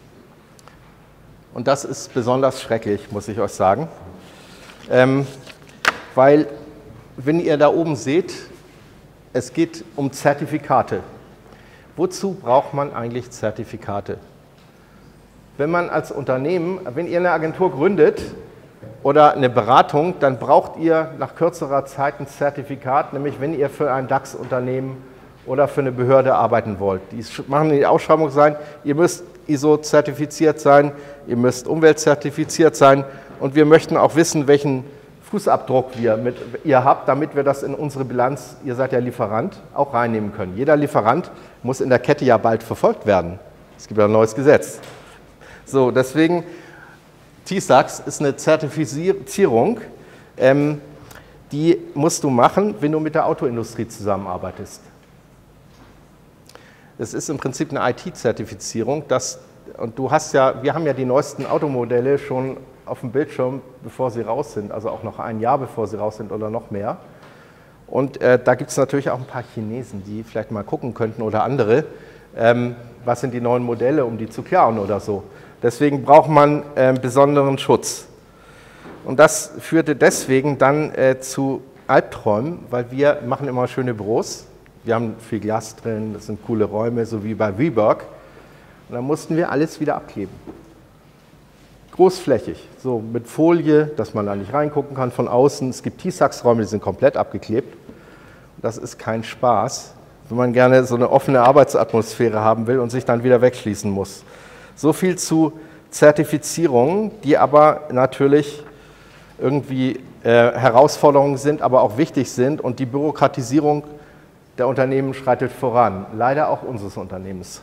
Und das ist besonders schrecklich, muss ich euch sagen. Ähm, weil, wenn ihr da oben seht, es geht um Zertifikate. Wozu braucht man eigentlich Zertifikate? Wenn man als Unternehmen, wenn ihr eine Agentur gründet oder eine Beratung, dann braucht ihr nach kürzerer Zeit ein Zertifikat, nämlich wenn ihr für ein DAX-Unternehmen oder für eine Behörde arbeiten wollt. Die machen die Ausschreibung sein, ihr müsst I S O-zertifiziert sein, ihr müsst umweltzertifiziert sein und wir möchten auch wissen, welchen Fußabdruck wir mit, ihr habt, damit wir das in unsere Bilanz, ihr seid ja Lieferant, auch reinnehmen können. Jeder Lieferant muss in der Kette ja bald verfolgt werden. Es gibt ja ein neues Gesetz. So, deswegen, T SAX ist eine Zertifizierung, ähm, die musst du machen, wenn du mit der Autoindustrie zusammenarbeitest. Das ist im Prinzip eine I T-Zertifizierung, und du hast ja, wir haben ja die neuesten Automodelle schon auf dem Bildschirm, bevor sie raus sind, also auch noch ein Jahr bevor sie raus sind oder noch mehr. Und äh, da gibt es natürlich auch ein paar Chinesen, die vielleicht mal gucken könnten oder andere, ähm, was sind die neuen Modelle, um die zu klauen oder so. Deswegen braucht man äh, besonderen Schutz. Und das führte deswegen dann äh, zu Albträumen, weil wir machen immer schöne Büros. Wir haben viel Glas drin, das sind coole Räume, so wie bei WeWork. Und dann mussten wir alles wieder abkleben. Großflächig, so mit Folie, dass man da nicht reingucken kann von außen. Es gibt T SAX-Räume, die sind komplett abgeklebt. Das ist kein Spaß, wenn man gerne so eine offene Arbeitsatmosphäre haben will und sich dann wieder wegschließen muss. So viel zu Zertifizierungen, die aber natürlich irgendwie äh, Herausforderungen sind, aber auch wichtig sind. Und die Bürokratisierung der Unternehmen schreitet voran, leider auch unseres Unternehmens.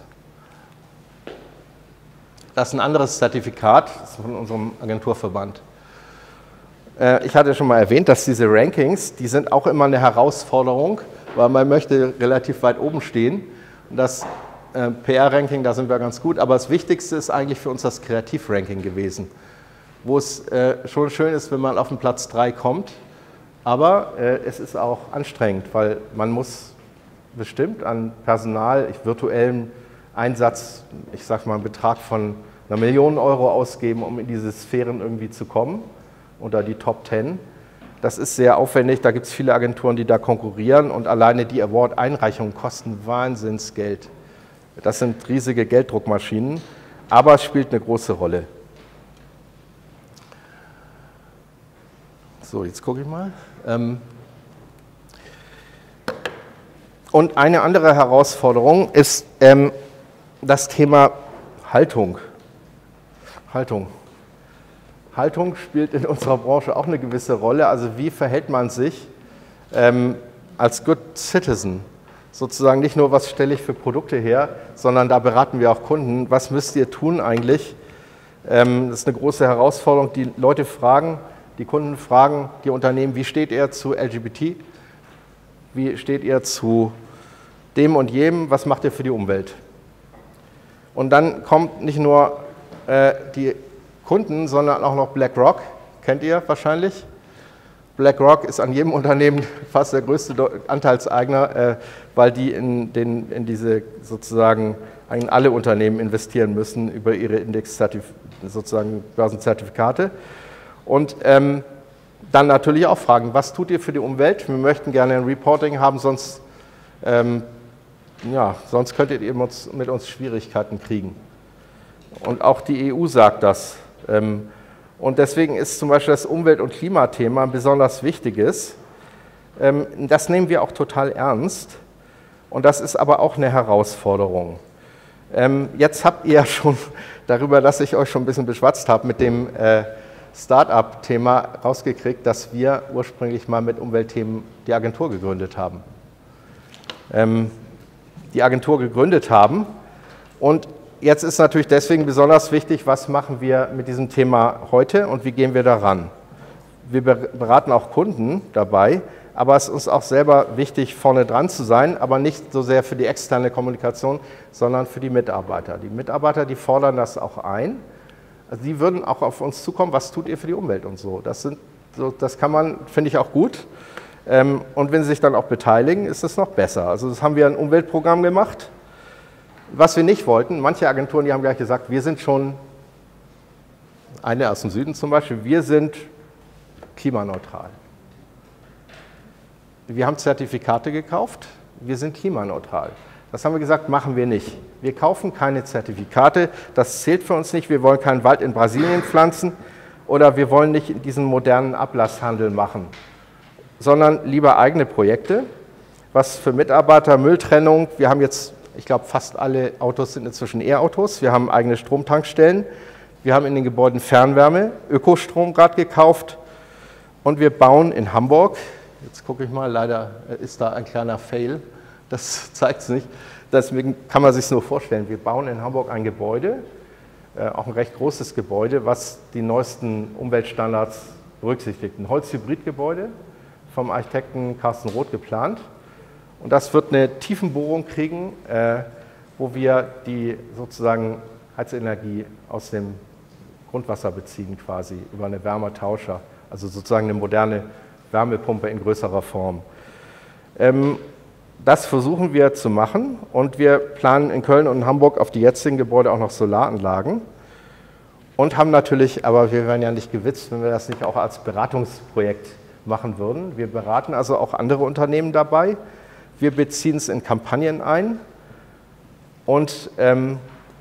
Das ist ein anderes Zertifikat, das ist von unserem Agenturverband. Ich hatte schon mal erwähnt, dass diese Rankings, die sind auch immer eine Herausforderung, weil man möchte relativ weit oben stehen. Und das P R-Ranking, da sind wir ganz gut, aber das Wichtigste ist eigentlich für uns das Kreativ-Ranking gewesen, wo es schon schön ist, wenn man auf den Platz drei kommt, aber es ist auch anstrengend, weil man muss bestimmt an Personal, virtuellem Einsatz, ich sage mal einen Betrag von einer Million Euro ausgeben, um in diese Sphären irgendwie zu kommen, unter die Top Ten. Das ist sehr aufwendig, da gibt es viele Agenturen, die da konkurrieren und alleine die Award-Einreichungen kosten Wahnsinnsgeld. Das sind riesige Gelddruckmaschinen, aber es spielt eine große Rolle. So, jetzt gucke ich mal. Und eine andere Herausforderung ist das Thema Haltung. Haltung. Haltung spielt in unserer Branche auch eine gewisse Rolle. Also wie verhält man sich ähm, als Good Citizen? Sozusagen nicht nur, was stelle ich für Produkte her, sondern da beraten wir auch Kunden. Was müsst ihr tun eigentlich? Ähm, das ist eine große Herausforderung. Die Leute fragen, die Kunden fragen die Unternehmen, wie steht ihr zu L G B T? Wie steht ihr zu dem und jenem? Was macht ihr für die Umwelt? Und dann kommt nicht nur äh, die Kunden, sondern auch noch BlackRock, kennt ihr wahrscheinlich. BlackRock ist an jedem Unternehmen fast der größte Anteilseigner, äh, weil die in, den, in diese sozusagen in alle Unternehmen investieren müssen über ihre Index sozusagen Börsenzertifikate. Und ähm, dann natürlich auch fragen, was tut ihr für die Umwelt? Wir möchten gerne ein Reporting haben, sonst, ähm, ja, sonst könntet ihr uns, mit uns Schwierigkeiten kriegen. Und auch die E U sagt das. Und deswegen ist zum Beispiel das Umwelt- und Klimathema ein besonders wichtiges. Das nehmen wir auch total ernst. Und das ist aber auch eine Herausforderung. Jetzt habt ihr ja schon darüber, dass ich euch schon ein bisschen beschwatzt habe, mit dem Start-up-Thema rausgekriegt, dass wir ursprünglich mal mit Umweltthemen die Agentur gegründet haben. Die Agentur gegründet haben und jetzt ist natürlich deswegen besonders wichtig, was machen wir mit diesem Thema heute und wie gehen wir daran. Wir beraten auch Kunden dabei, aber es ist uns auch selber wichtig, vorne dran zu sein, aber nicht so sehr für die externe Kommunikation, sondern für die Mitarbeiter. Die Mitarbeiter, die fordern das auch ein. Also die würden auch auf uns zukommen, was tut ihr für die Umwelt und so. Das, sind, so, das kann man, finde ich, auch gut. Und wenn sie sich dann auch beteiligen, ist es noch besser. Also das haben wir ein Umweltprogramm gemacht. Was wir nicht wollten, manche Agenturen, die haben gleich gesagt, wir sind schon, eine aus dem Süden zum Beispiel, wir sind klimaneutral. Wir haben Zertifikate gekauft, wir sind klimaneutral. Das haben wir gesagt, machen wir nicht. Wir kaufen keine Zertifikate, das zählt für uns nicht, wir wollen keinen Wald in Brasilien pflanzen oder wir wollen nicht diesen modernen Ablasshandel machen, sondern lieber eigene Projekte, was für Mitarbeiter, Mülltrennung, wir haben jetzt ich glaube, fast alle Autos sind inzwischen E-Autos. Wir haben eigene Stromtankstellen. Wir haben in den Gebäuden Fernwärme, Ökostrom gerade gekauft. Und wir bauen in Hamburg, jetzt gucke ich mal, leider ist da ein kleiner Fail, das zeigt es nicht. Deswegen kann man sich es nur vorstellen. Wir bauen in Hamburg ein Gebäude, äh, auch ein recht großes Gebäude, was die neuesten Umweltstandards berücksichtigt. Ein Holzhybridgebäude vom Architekten Carsten Roth geplant. Und das wird eine Tiefenbohrung kriegen, äh, wo wir die sozusagen Heizenergie aus dem Grundwasser beziehen quasi über eine Wärmetauscher, also sozusagen eine moderne Wärmepumpe in größerer Form. Ähm, das versuchen wir zu machen und wir planen in Köln und in Hamburg auf die jetzigen Gebäude auch noch Solaranlagen und haben natürlich, aber wir wären ja nicht gewitzt, wenn wir das nicht auch als Beratungsprojekt machen würden. Wir beraten also auch andere Unternehmen dabei. Wir beziehen es in Kampagnen ein und ähm,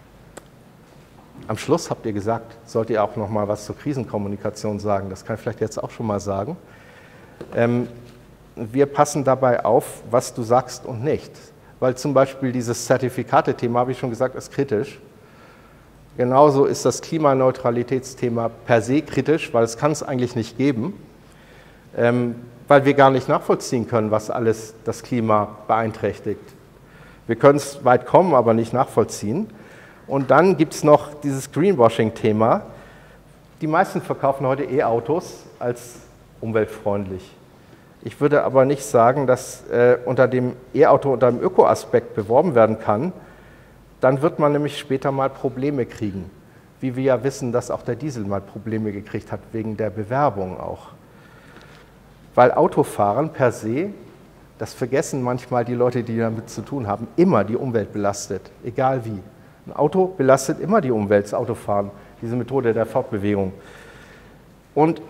am Schluss habt ihr gesagt, sollt ihr auch noch mal was zur Krisenkommunikation sagen. Das kann ich vielleicht jetzt auch schon mal sagen. Ähm, wir passen dabei auf, was du sagst und nicht. Weil zum Beispiel dieses Zertifikate-Thema, habe ich schon gesagt, ist kritisch. Genauso ist das Klimaneutralitätsthema per se kritisch, weil es kann es eigentlich nicht geben. Ähm, weil wir gar nicht nachvollziehen können, was alles das Klima beeinträchtigt. Wir können es weit kommen, aber nicht nachvollziehen. Und dann gibt es noch dieses Greenwashing-Thema. Die meisten verkaufen heute E-Autos als umweltfreundlich. Ich würde aber nicht sagen, dass äh, unter dem E-Auto unter dem Öko-Aspekt beworben werden kann. Dann wird man nämlich später mal Probleme kriegen. Wie wir ja wissen, dass auch der Diesel mal Probleme gekriegt hat, wegen der Bewerbung auch. Weil Autofahren per se, das vergessen manchmal die Leute, die damit zu tun haben, immer die Umwelt belastet, egal wie. Ein Auto belastet immer die Umwelt, das Autofahren, diese Methode der Fortbewegung. Und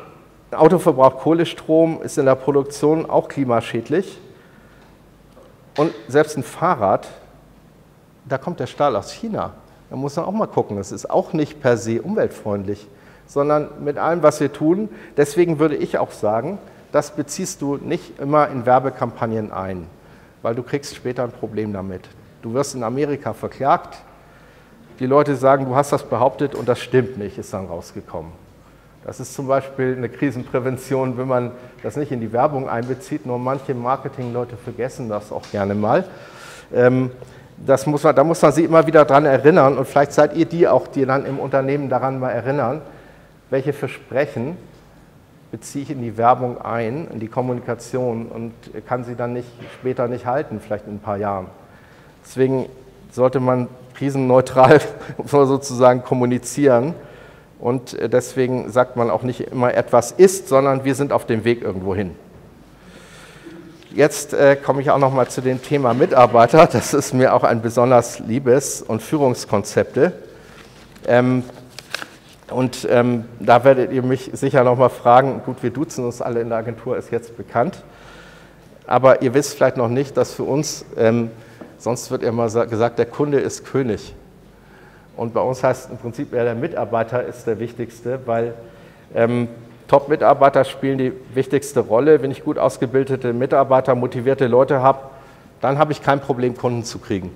Ein Auto verbraucht Kohlestrom, ist in der Produktion auch klimaschädlich. Und selbst ein Fahrrad, da kommt der Stahl aus China. Da muss man auch mal gucken, das ist auch nicht per se umweltfreundlich, sondern mit allem, was wir tun. Deswegen würde ich auch sagen, das beziehst du nicht immer in Werbekampagnen ein, weil du kriegst später ein Problem damit. Du wirst in Amerika verklagt, die Leute sagen, du hast das behauptet und das stimmt nicht, ist dann rausgekommen. Das ist zum Beispiel eine Krisenprävention, wenn man das nicht in die Werbung einbezieht, nur manche Marketingleute vergessen das auch gerne mal. Das muss man, da muss man sie immer wieder dran erinnern und vielleicht seid ihr die auch, die dann im Unternehmen daran mal erinnern, welche Versprechen beziehe ich in die Werbung ein, in die Kommunikation und kann sie dann nicht, später nicht halten, vielleicht in ein paar Jahren. Deswegen sollte man krisenneutral sozusagen kommunizieren. Und deswegen sagt man auch nicht immer, etwas ist, sondern wir sind auf dem Weg irgendwo hin. Jetzt äh, komme ich auch noch mal zu dem Thema Mitarbeiter. Das ist mir auch ein besonders liebes und Führungskonzepte. Ähm, und ähm, da werdet ihr mich sicher noch mal fragen, gut, wir duzen uns alle in der Agentur, ist jetzt bekannt. Aber ihr wisst vielleicht noch nicht, dass für uns, ähm, sonst wird immer gesagt, der Kunde ist König. Und bei uns heißt im Prinzip eher, der Mitarbeiter ist der Wichtigste, weil ähm, Top-Mitarbeiter spielen die wichtigste Rolle. Wenn ich gut ausgebildete Mitarbeiter, motivierte Leute habe, dann habe ich kein Problem, Kunden zu kriegen.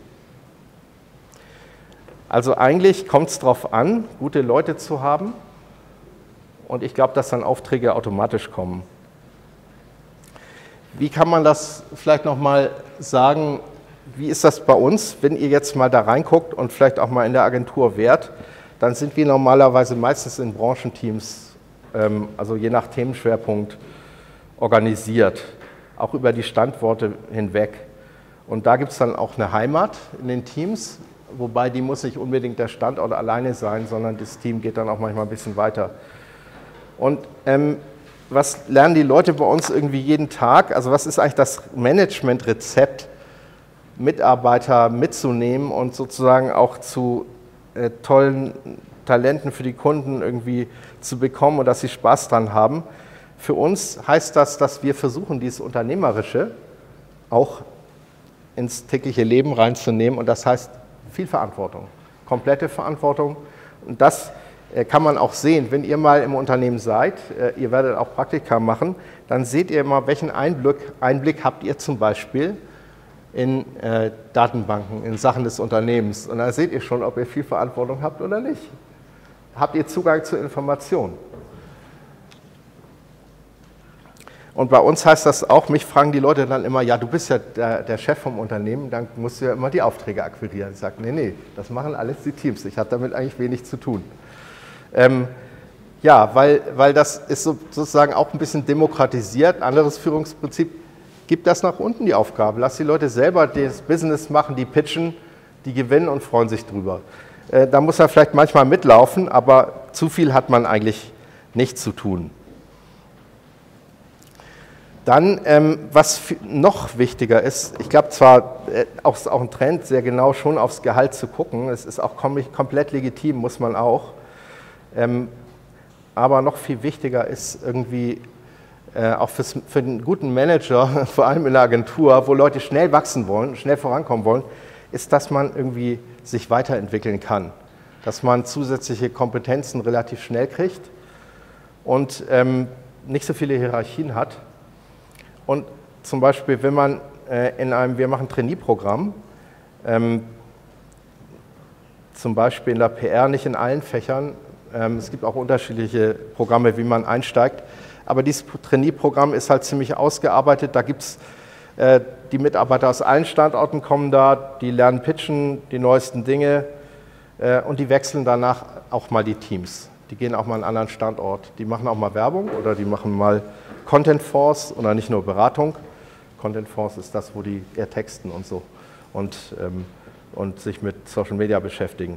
Also eigentlich kommt es darauf an, gute Leute zu haben. Und ich glaube, dass dann Aufträge automatisch kommen. Wie kann man das vielleicht noch mal sagen? Wie ist das bei uns, wenn ihr jetzt mal da reinguckt und vielleicht auch mal in der Agentur wärt, dann sind wir normalerweise meistens in Branchenteams, ähm, also je nach Themenschwerpunkt, organisiert, auch über die Standorte hinweg. Und da gibt es dann auch eine Heimat in den Teams, wobei die muss nicht unbedingt der Standort alleine sein, sondern das Team geht dann auch manchmal ein bisschen weiter. Und ähm, was lernen die Leute bei uns irgendwie jeden Tag? Also was ist eigentlich das Management-Rezept, Mitarbeiter mitzunehmen und sozusagen auch zu äh, tollen Talenten für die Kunden irgendwie zu bekommen und dass sie Spaß dran haben. Für uns heißt das, dass wir versuchen, dieses Unternehmerische auch ins tägliche Leben reinzunehmen und das heißt viel Verantwortung, komplette Verantwortung und das äh, kann man auch sehen, wenn ihr mal im Unternehmen seid, äh, ihr werdet auch Praktika machen, dann seht ihr mal, welchen Einblick, Einblick habt ihr zum Beispiel in äh, Datenbanken, in Sachen des Unternehmens. Und da seht ihr schon, ob ihr viel Verantwortung habt oder nicht. Habt ihr Zugang zu Informationen? Und bei uns heißt das auch, mich fragen die Leute dann immer, ja, du bist ja der, der Chef vom Unternehmen, dann musst du ja immer die Aufträge akquirieren. Ich sage, nee, nee, das machen alles die Teams. Ich habe damit eigentlich wenig zu tun. Ähm, ja, weil, weil das ist so, sozusagen auch ein bisschen demokratisiert. Anderes Führungsprinzip, gib das nach unten die Aufgabe. Lass die Leute selber das Business machen, die pitchen, die gewinnen und freuen sich drüber. Äh, da muss man vielleicht manchmal mitlaufen, aber zu viel hat man eigentlich nicht zu tun. Dann, ähm, was noch wichtiger ist, ich glaube zwar, äh, auch, auch ein Trend, sehr genau schon aufs Gehalt zu gucken, es ist auch kom komplett legitim, muss man auch, ähm, aber noch viel wichtiger ist irgendwie, Äh, auch fürs, für einen guten Manager, vor allem in der Agentur, wo Leute schnell wachsen wollen, schnell vorankommen wollen, ist, dass man irgendwie sich weiterentwickeln kann, dass man zusätzliche Kompetenzen relativ schnell kriegt und ähm, nicht so viele Hierarchien hat. Und zum Beispiel, wenn man äh, in einem, wir machen ein Trainee-Programm, ähm, zum Beispiel in der P R, nicht in allen Fächern, ähm, es gibt auch unterschiedliche Programme, wie man einsteigt, aber dieses Trainee-Programm ist halt ziemlich ausgearbeitet. Da gibt es äh, die Mitarbeiter aus allen Standorten kommen da, die lernen pitchen, die neuesten Dinge äh, und die wechseln danach auch mal die Teams. Die gehen auch mal an einen anderen Standort. Die machen auch mal Werbung oder die machen mal Content Force oder nicht nur Beratung. Content Force ist das, wo die eher texten und so und, ähm, und sich mit Social Media beschäftigen.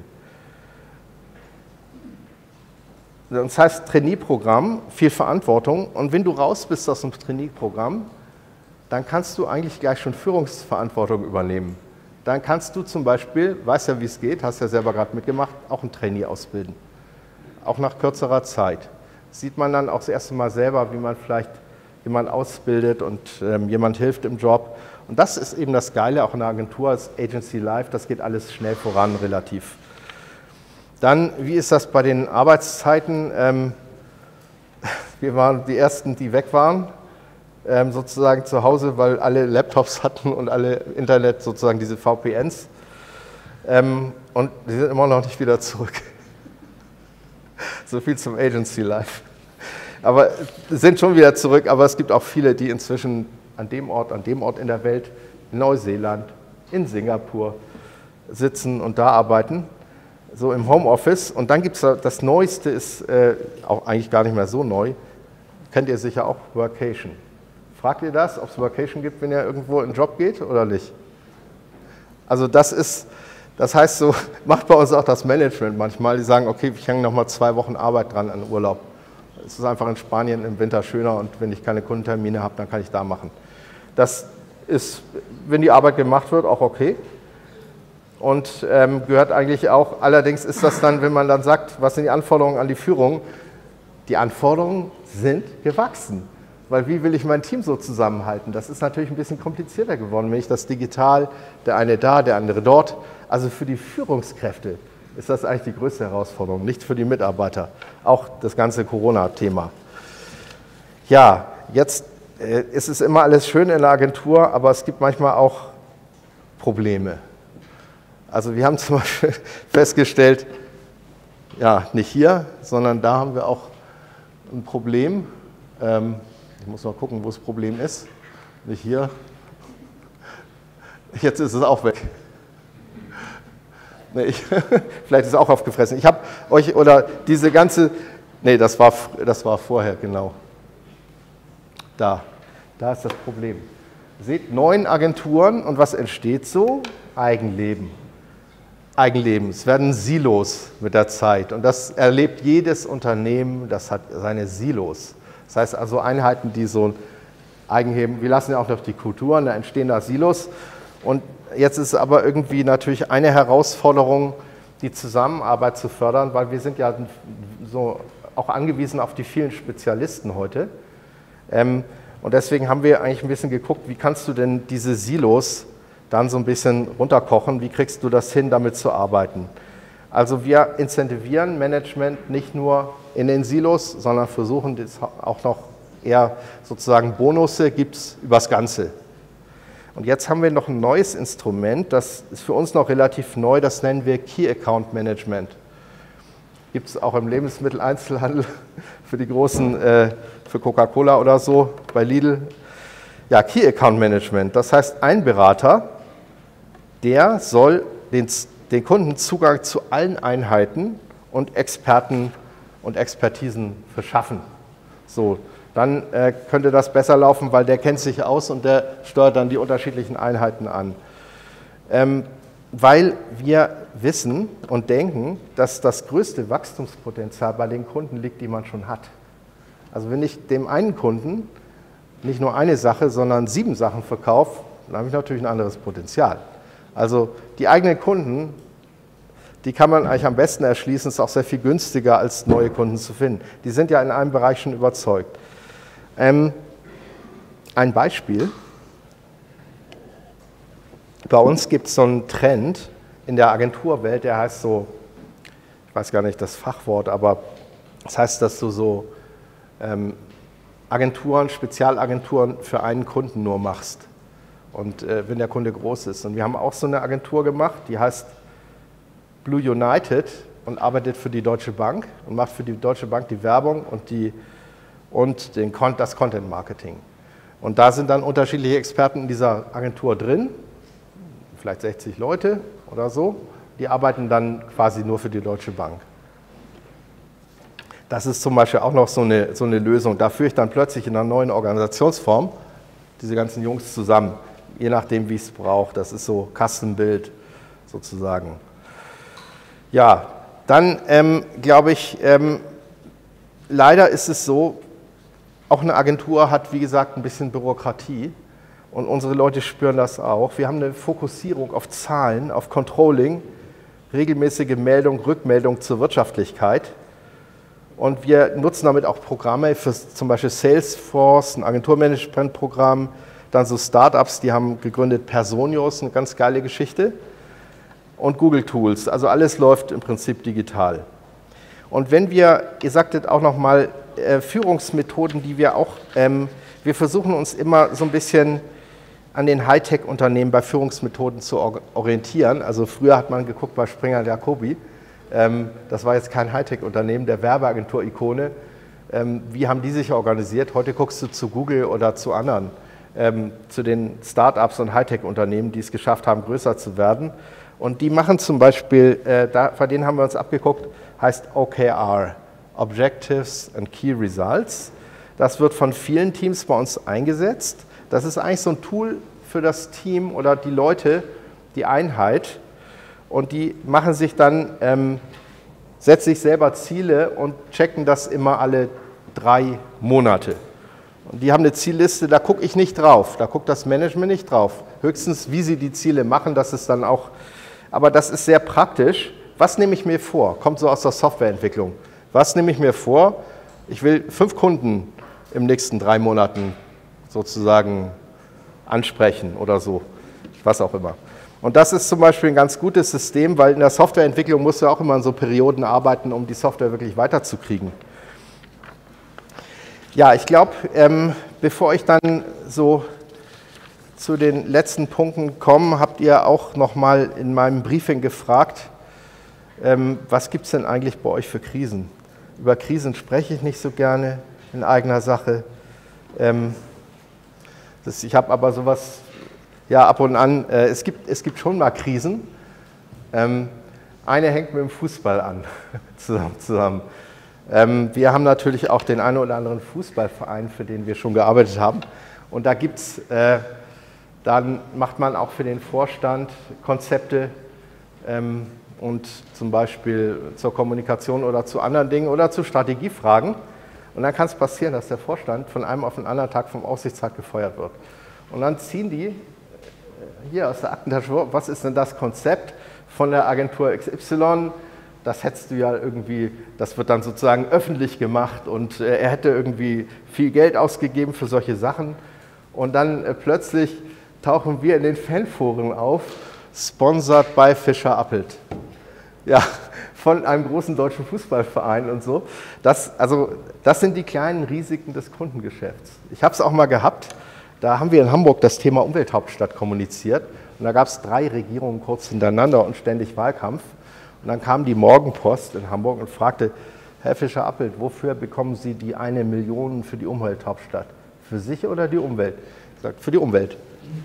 Das heißt Trainee-Programm, viel Verantwortung und wenn du raus bist aus dem Trainee-Programm, dann kannst du eigentlich gleich schon Führungsverantwortung übernehmen. Dann kannst du zum Beispiel, weißt ja wie es geht, hast ja selber gerade mitgemacht, auch ein Trainee ausbilden. Auch nach kürzerer Zeit. sieht man dann auch das erste Mal selber, wie man vielleicht jemand ausbildet und ähm, jemand hilft im Job. Und das ist eben das Geile, auch in der Agentur als Agency Live, das geht alles schnell voran relativ. Dann, wie ist das bei den Arbeitszeiten? Ähm, wir waren die Ersten, die weg waren, ähm, sozusagen zu Hause, weil alle Laptops hatten und alle Internet, sozusagen diese V P Ns. Ähm, und die sind immer noch nicht wieder zurück. So viel zum Agency Life. Aber sind schon wieder zurück, aber es gibt auch viele, die inzwischen an dem Ort, an dem Ort in der Welt, in Neuseeland, in Singapur sitzen und da arbeiten, so im Homeoffice. Und dann gibt es das Neueste, ist äh, auch eigentlich gar nicht mehr so neu, kennt ihr sicher auch, Workation. Fragt ihr das, ob es Workation gibt, wenn ihr irgendwo in den Job geht oder nicht? Also das ist, das heißt so, macht bei uns auch das Management manchmal, die sagen, okay, ich hänge nochmal zwei Wochen Arbeit dran an Urlaub. Es ist einfach in Spanien im Winter schöner und wenn ich keine Kundentermine habe, dann kann ich da machen. Das ist, wenn die Arbeit gemacht wird, auch okay und ähm, gehört eigentlich auch, allerdings ist das dann, wenn man dann sagt, was sind die Anforderungen an die Führung? Die Anforderungen sind gewachsen, weil wie will ich mein Team so zusammenhalten? Das ist natürlich ein bisschen komplizierter geworden, wenn ich das digital, der eine da, der andere dort, also für die Führungskräfte ist das eigentlich die größte Herausforderung, nicht für die Mitarbeiter, auch das ganze Corona-Thema. Ja, jetzt äh, ist es immer alles schön in der Agentur, aber es gibt manchmal auch Probleme. Also wir haben zum Beispiel festgestellt, ja, nicht hier, sondern da haben wir auch ein Problem. Ähm, ich muss mal gucken, wo das Problem ist. Nicht hier. Jetzt ist es auch weg. Nee, ich, vielleicht ist es auch aufgefressen. Ich habe euch, oder diese ganze, nee, das war, das war vorher, genau. Da, da ist das Problem. Seht, neun Agenturen und was entsteht so? Eigenleben. Eigenleben. Es werden Silos mit der Zeit und das erlebt jedes Unternehmen, das hat seine Silos. Das heißt also Einheiten, die so Eigenleben, wir lassen ja auch noch die Kulturen, da entstehen da Silos und jetzt ist aber irgendwie natürlich eine Herausforderung, die Zusammenarbeit zu fördern, weil wir sind ja so auch angewiesen auf die vielen Spezialisten heute. Und deswegen haben wir eigentlich ein bisschen geguckt, wie kannst du denn diese Silos dann so ein bisschen runterkochen, wie kriegst du das hin, damit zu arbeiten. Also wir incentivieren Management nicht nur in den Silos, sondern versuchen das auch noch eher sozusagen Bonusse gibt es übers Ganze. Und jetzt haben wir noch ein neues Instrument, das ist für uns noch relativ neu, das nennen wir Key Account Management. Gibt es auch im Lebensmitteleinzelhandel für die großen, äh, für Coca-Cola oder so, bei Lidl. Ja, Key Account Management, das heißt ein Berater, der soll den, den Kunden Zugang zu allen Einheiten und Experten und Expertisen verschaffen. So, dann äh, könnte das besser laufen, weil der kennt sich aus und der steuert dann die unterschiedlichen Einheiten an. Ähm, weil wir wissen und denken, dass das größte Wachstumspotenzial bei den Kunden liegt, die man schon hat. Also wenn ich dem einen Kunden nicht nur eine Sache, sondern sieben Sachen verkaufe, dann habe ich natürlich ein anderes Potenzial. Also die eigenen Kunden, die kann man eigentlich am besten erschließen, ist auch sehr viel günstiger, als neue Kunden zu finden. Die sind ja in einem Bereich schon überzeugt. Ähm, ein Beispiel. Bei uns gibt es so einen Trend in der Agenturwelt, der heißt so, ich weiß gar nicht das Fachwort, aber das heißt, dass du so ähm, Agenturen, Spezialagenturen für einen Kunden nur machst. Und äh, wenn der Kunde groß ist. Und wir haben auch so eine Agentur gemacht, die heißt Blue United und arbeitet für die Deutsche Bank und macht für die Deutsche Bank die Werbung und, die, und den, das Content Marketing. Und da sind dann unterschiedliche Experten in dieser Agentur drin, vielleicht sechzig Leute oder so, die arbeiten dann quasi nur für die Deutsche Bank. Das ist zum Beispiel auch noch so eine, so eine Lösung. Da führe ich dann plötzlich in einer neuen Organisationsform diese ganzen Jungs zusammen, je nachdem, wie ich es brauche. Das ist so Custom-Build sozusagen. Ja, dann ähm, glaube ich, ähm, leider ist es so, auch eine Agentur hat, wie gesagt, ein bisschen Bürokratie und unsere Leute spüren das auch. Wir haben eine Fokussierung auf Zahlen, auf Controlling, regelmäßige Meldung, Rückmeldung zur Wirtschaftlichkeit. Und wir nutzen damit auch Programme für zum Beispiel Salesforce, ein Agenturmanagementprogramm, dann so Startups, die haben gegründet Personios, eine ganz geile Geschichte, und Google Tools. Also alles läuft im Prinzip digital. Und wenn wir, ihr sagtet auch nochmal, äh, Führungsmethoden, die wir auch, ähm, wir versuchen uns immer so ein bisschen an den Hightech-Unternehmen bei Führungsmethoden zu orientieren. Also früher hat man geguckt bei Springer und Jacobi. Ähm, das war jetzt kein Hightech-Unternehmen, der Werbeagentur-Ikone. Ähm, wie haben die sich organisiert? Heute guckst du zu Google oder zu anderen, ähm, zu den Startups und Hightech-Unternehmen, die es geschafft haben, größer zu werden. Und die machen zum Beispiel, äh, da, bei denen haben wir uns abgeguckt, heißt O K R, Objectives and Key Results. Das wird von vielen Teams bei uns eingesetzt. Das ist eigentlich so ein Tool für das Team oder die Leute, die Einheit. Und die machen sich dann, ähm, setzen sich selber Ziele und checken das immer alle drei Monate. Und die haben eine Zielliste, da gucke ich nicht drauf, da guckt das Management nicht drauf. Höchstens, wie sie die Ziele machen, das ist dann auch, aber das ist sehr praktisch. Was nehme ich mir vor? Kommt so aus der Softwareentwicklung. Was nehme ich mir vor? Ich will fünf Kunden im nächsten drei Monaten sozusagen ansprechen oder so, was auch immer. Und das ist zum Beispiel ein ganz gutes System, weil in der Softwareentwicklung musst du auch immer in so Perioden arbeiten, um die Software wirklich weiterzukriegen. Ja, ich glaube, ähm, bevor ich dann so zu den letzten Punkten komme, habt ihr auch noch mal in meinem Briefing gefragt, ähm, was gibt es denn eigentlich bei euch für Krisen? Über Krisen spreche ich nicht so gerne in eigener Sache. Ähm, das, ich habe aber sowas... Ja, ab und an. Äh, es, gibt, es gibt schon mal Krisen. Ähm, eine hängt mit dem Fußball an, zusammen. zusammen. Ähm, wir haben natürlich auch den einen oder anderen Fußballverein, für den wir schon gearbeitet haben. Und da gibt's, äh, dann macht man auch für den Vorstand Konzepte ähm, und zum Beispiel zur Kommunikation oder zu anderen Dingen oder zu Strategiefragen. Und dann kann es passieren, dass der Vorstand von einem auf den anderen Tag vom Aufsichtsrat gefeuert wird. Und dann ziehen die hier aus der Aktentasche, was ist denn das Konzept von der Agentur X Y? Das hättest du ja irgendwie, das wird dann sozusagen öffentlich gemacht und äh, er hätte irgendwie viel Geld ausgegeben für solche Sachen. Und dann äh, plötzlich tauchen wir in den Fanforen auf, sponsored by Fischer Appelt. Ja, von einem großen deutschen Fußballverein und so. Das, also, das sind die kleinen Risiken des Kundengeschäfts. Ich habe es auch mal gehabt. Da haben wir in Hamburg das Thema Umwelthauptstadt kommuniziert und da gab es drei Regierungen kurz hintereinander und ständig Wahlkampf. Und dann kam die Morgenpost in Hamburg und fragte, Herr Fischer-Appelt, wofür bekommen Sie die eine Million für die Umwelthauptstadt? Für sich oder die Umwelt? Ich sagte, für die Umwelt.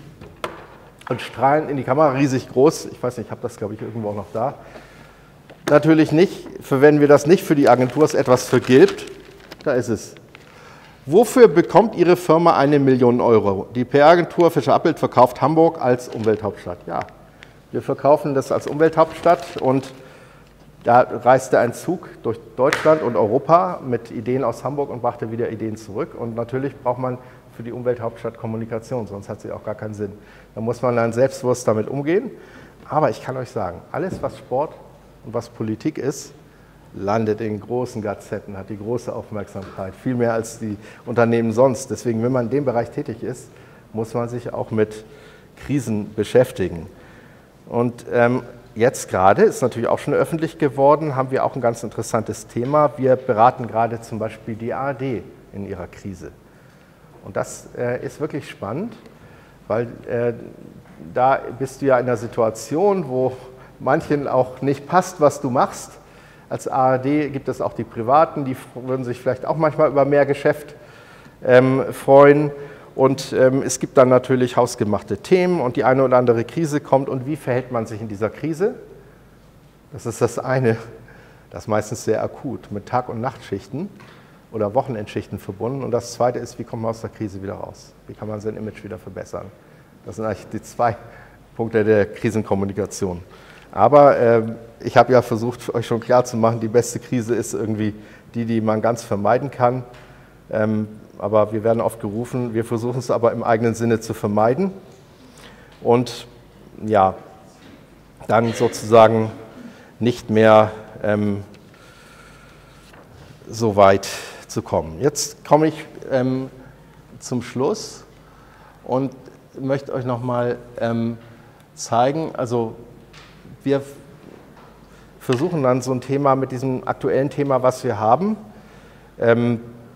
Und strahlen in die Kamera riesig groß, ich weiß nicht, ich habe das glaube ich irgendwo auch noch da. Natürlich nicht, verwenden wir das nicht für die Agentur, ist etwas vergilbt, da ist es. Wofür bekommt Ihre Firma eine Million Euro? Die P R-Agentur Fischer-Appelt verkauft Hamburg als Umwelthauptstadt. Ja, wir verkaufen das als Umwelthauptstadt und da reiste ein Zug durch Deutschland und Europa mit Ideen aus Hamburg und brachte wieder Ideen zurück. Und natürlich braucht man für die Umwelthauptstadt Kommunikation, sonst hat sie auch gar keinen Sinn. Da muss man dann selbstbewusst damit umgehen. Aber ich kann euch sagen, alles was Sport und was Politik ist, landet in großen Gazetten, hat die große Aufmerksamkeit, viel mehr als die Unternehmen sonst. Deswegen, wenn man in dem Bereich tätig ist, muss man sich auch mit Krisen beschäftigen. Und ähm, jetzt gerade, ist natürlich auch schon öffentlich geworden, haben wir auch ein ganz interessantes Thema. Wir beraten gerade zum Beispiel die A R D in ihrer Krise. Und das äh, ist wirklich spannend, weil äh, da bist du ja in einer Situation, wo manchen auch nicht passt, was du machst. Als A R D gibt es auch die Privaten, die würden sich vielleicht auch manchmal über mehr Geschäft ähm, freuen. Und ähm, es gibt dann natürlich hausgemachte Themen und die eine oder andere Krise kommt. Und wie verhält man sich in dieser Krise? Das ist das eine, das ist meistens sehr akut, mit Tag- und Nachtschichten oder Wochenendschichten verbunden. Und das zweite ist, wie kommt man aus der Krise wieder raus? Wie kann man sein Image wieder verbessern? Das sind eigentlich die zwei Punkte der Krisenkommunikation. Aber äh, ich habe ja versucht, euch schon klarzumachen, die beste Krise ist irgendwie die, die man ganz vermeiden kann. Ähm, aber wir werden oft gerufen, wir versuchen es aber im eigenen Sinne zu vermeiden. Und ja, dann sozusagen nicht mehr ähm, so weit zu kommen. Jetzt komme ich ähm, zum Schluss und möchte euch nochmal ähm, zeigen, also wir versuchen dann so ein Thema mit diesem aktuellen Thema, was wir haben, ähm,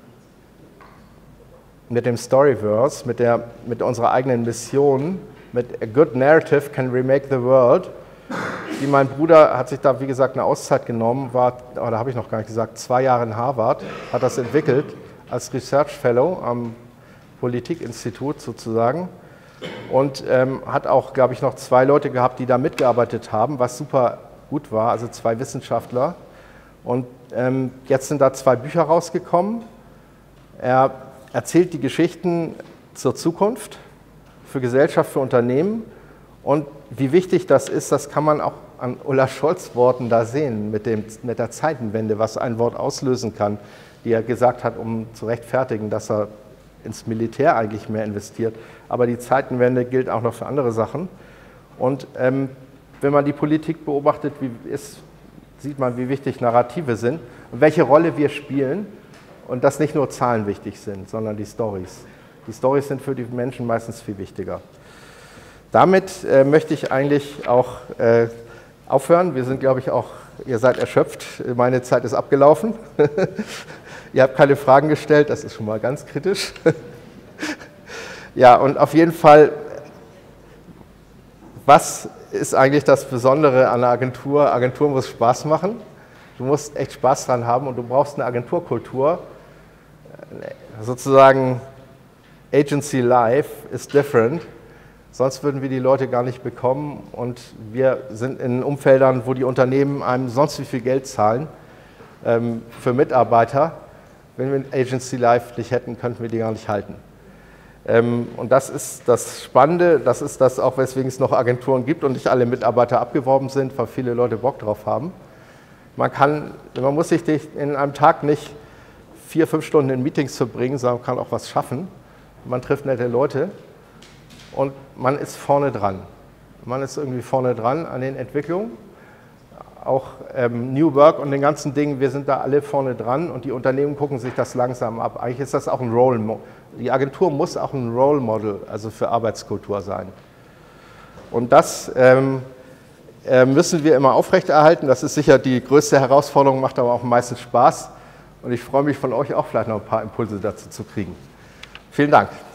mit dem Storyverse, mit, der, mit unserer eigenen Mission, mit A Good Narrative Can Remake the World. Wie mein Bruder hat sich da, wie gesagt, eine Auszeit genommen, war, oh, da habe ich noch gar nicht gesagt, zwei Jahre in Harvard, hat das entwickelt als Research Fellow am Politikinstitut sozusagen und ähm, hat auch, glaube ich, noch zwei Leute gehabt, die da mitgearbeitet haben, was super gut war, also zwei Wissenschaftler. Und ähm, jetzt sind da zwei Bücher rausgekommen. Er erzählt die Geschichten zur Zukunft, für Gesellschaft, für Unternehmen. Und wie wichtig das ist, das kann man auch an Ulla Scholz Worten da sehen, mit, dem, mit der Zeitenwende, was ein Wort auslösen kann, die er gesagt hat, um zu rechtfertigen, dass er ins Militär eigentlich mehr investiert. Aber die Zeitenwende gilt auch noch für andere Sachen. Und ähm, wenn man die Politik beobachtet, wie ist, sieht man, wie wichtig Narrative sind und welche Rolle wir spielen. Und dass nicht nur Zahlen wichtig sind, sondern die Storys. Die Storys sind für die Menschen meistens viel wichtiger. Damit äh, möchte ich eigentlich auch äh, aufhören. Wir sind, glaube ich, auch, ihr seid erschöpft. Meine Zeit ist abgelaufen. Ihr habt keine Fragen gestellt, das ist schon mal ganz kritisch. Ja, und auf jeden Fall, was ist eigentlich das Besondere an einer Agentur? Agentur muss Spaß machen. Du musst echt Spaß dran haben und du brauchst eine Agenturkultur. Sozusagen Agency Life is different. Sonst würden wir die Leute gar nicht bekommen und wir sind in Umfeldern, wo die Unternehmen einem sonst wie viel Geld zahlen ähm, für Mitarbeiter. Wenn wir Agency Life nicht hätten, könnten wir die gar nicht halten. Ähm, und das ist das Spannende, das ist das auch, weswegen es noch Agenturen gibt und nicht alle Mitarbeiter abgeworben sind, weil viele Leute Bock drauf haben. Man, kann, man muss sich in einem Tag nicht vier, fünf Stunden in Meetings verbringen, sondern man kann auch was schaffen. Man trifft nette Leute und man ist vorne dran. Man ist irgendwie vorne dran an den Entwicklungen. Auch ähm, New Work und den ganzen Dingen, wir sind da alle vorne dran und die Unternehmen gucken sich das langsam ab. Eigentlich ist das auch ein Role Model. Die Agentur muss auch ein Role Model, also für Arbeitskultur sein. Und das ähm, müssen wir immer aufrechterhalten. Das ist sicher die größte Herausforderung, macht aber auch am meisten Spaß. Und ich freue mich von euch auch vielleicht noch ein paar Impulse dazu zu kriegen. Vielen Dank.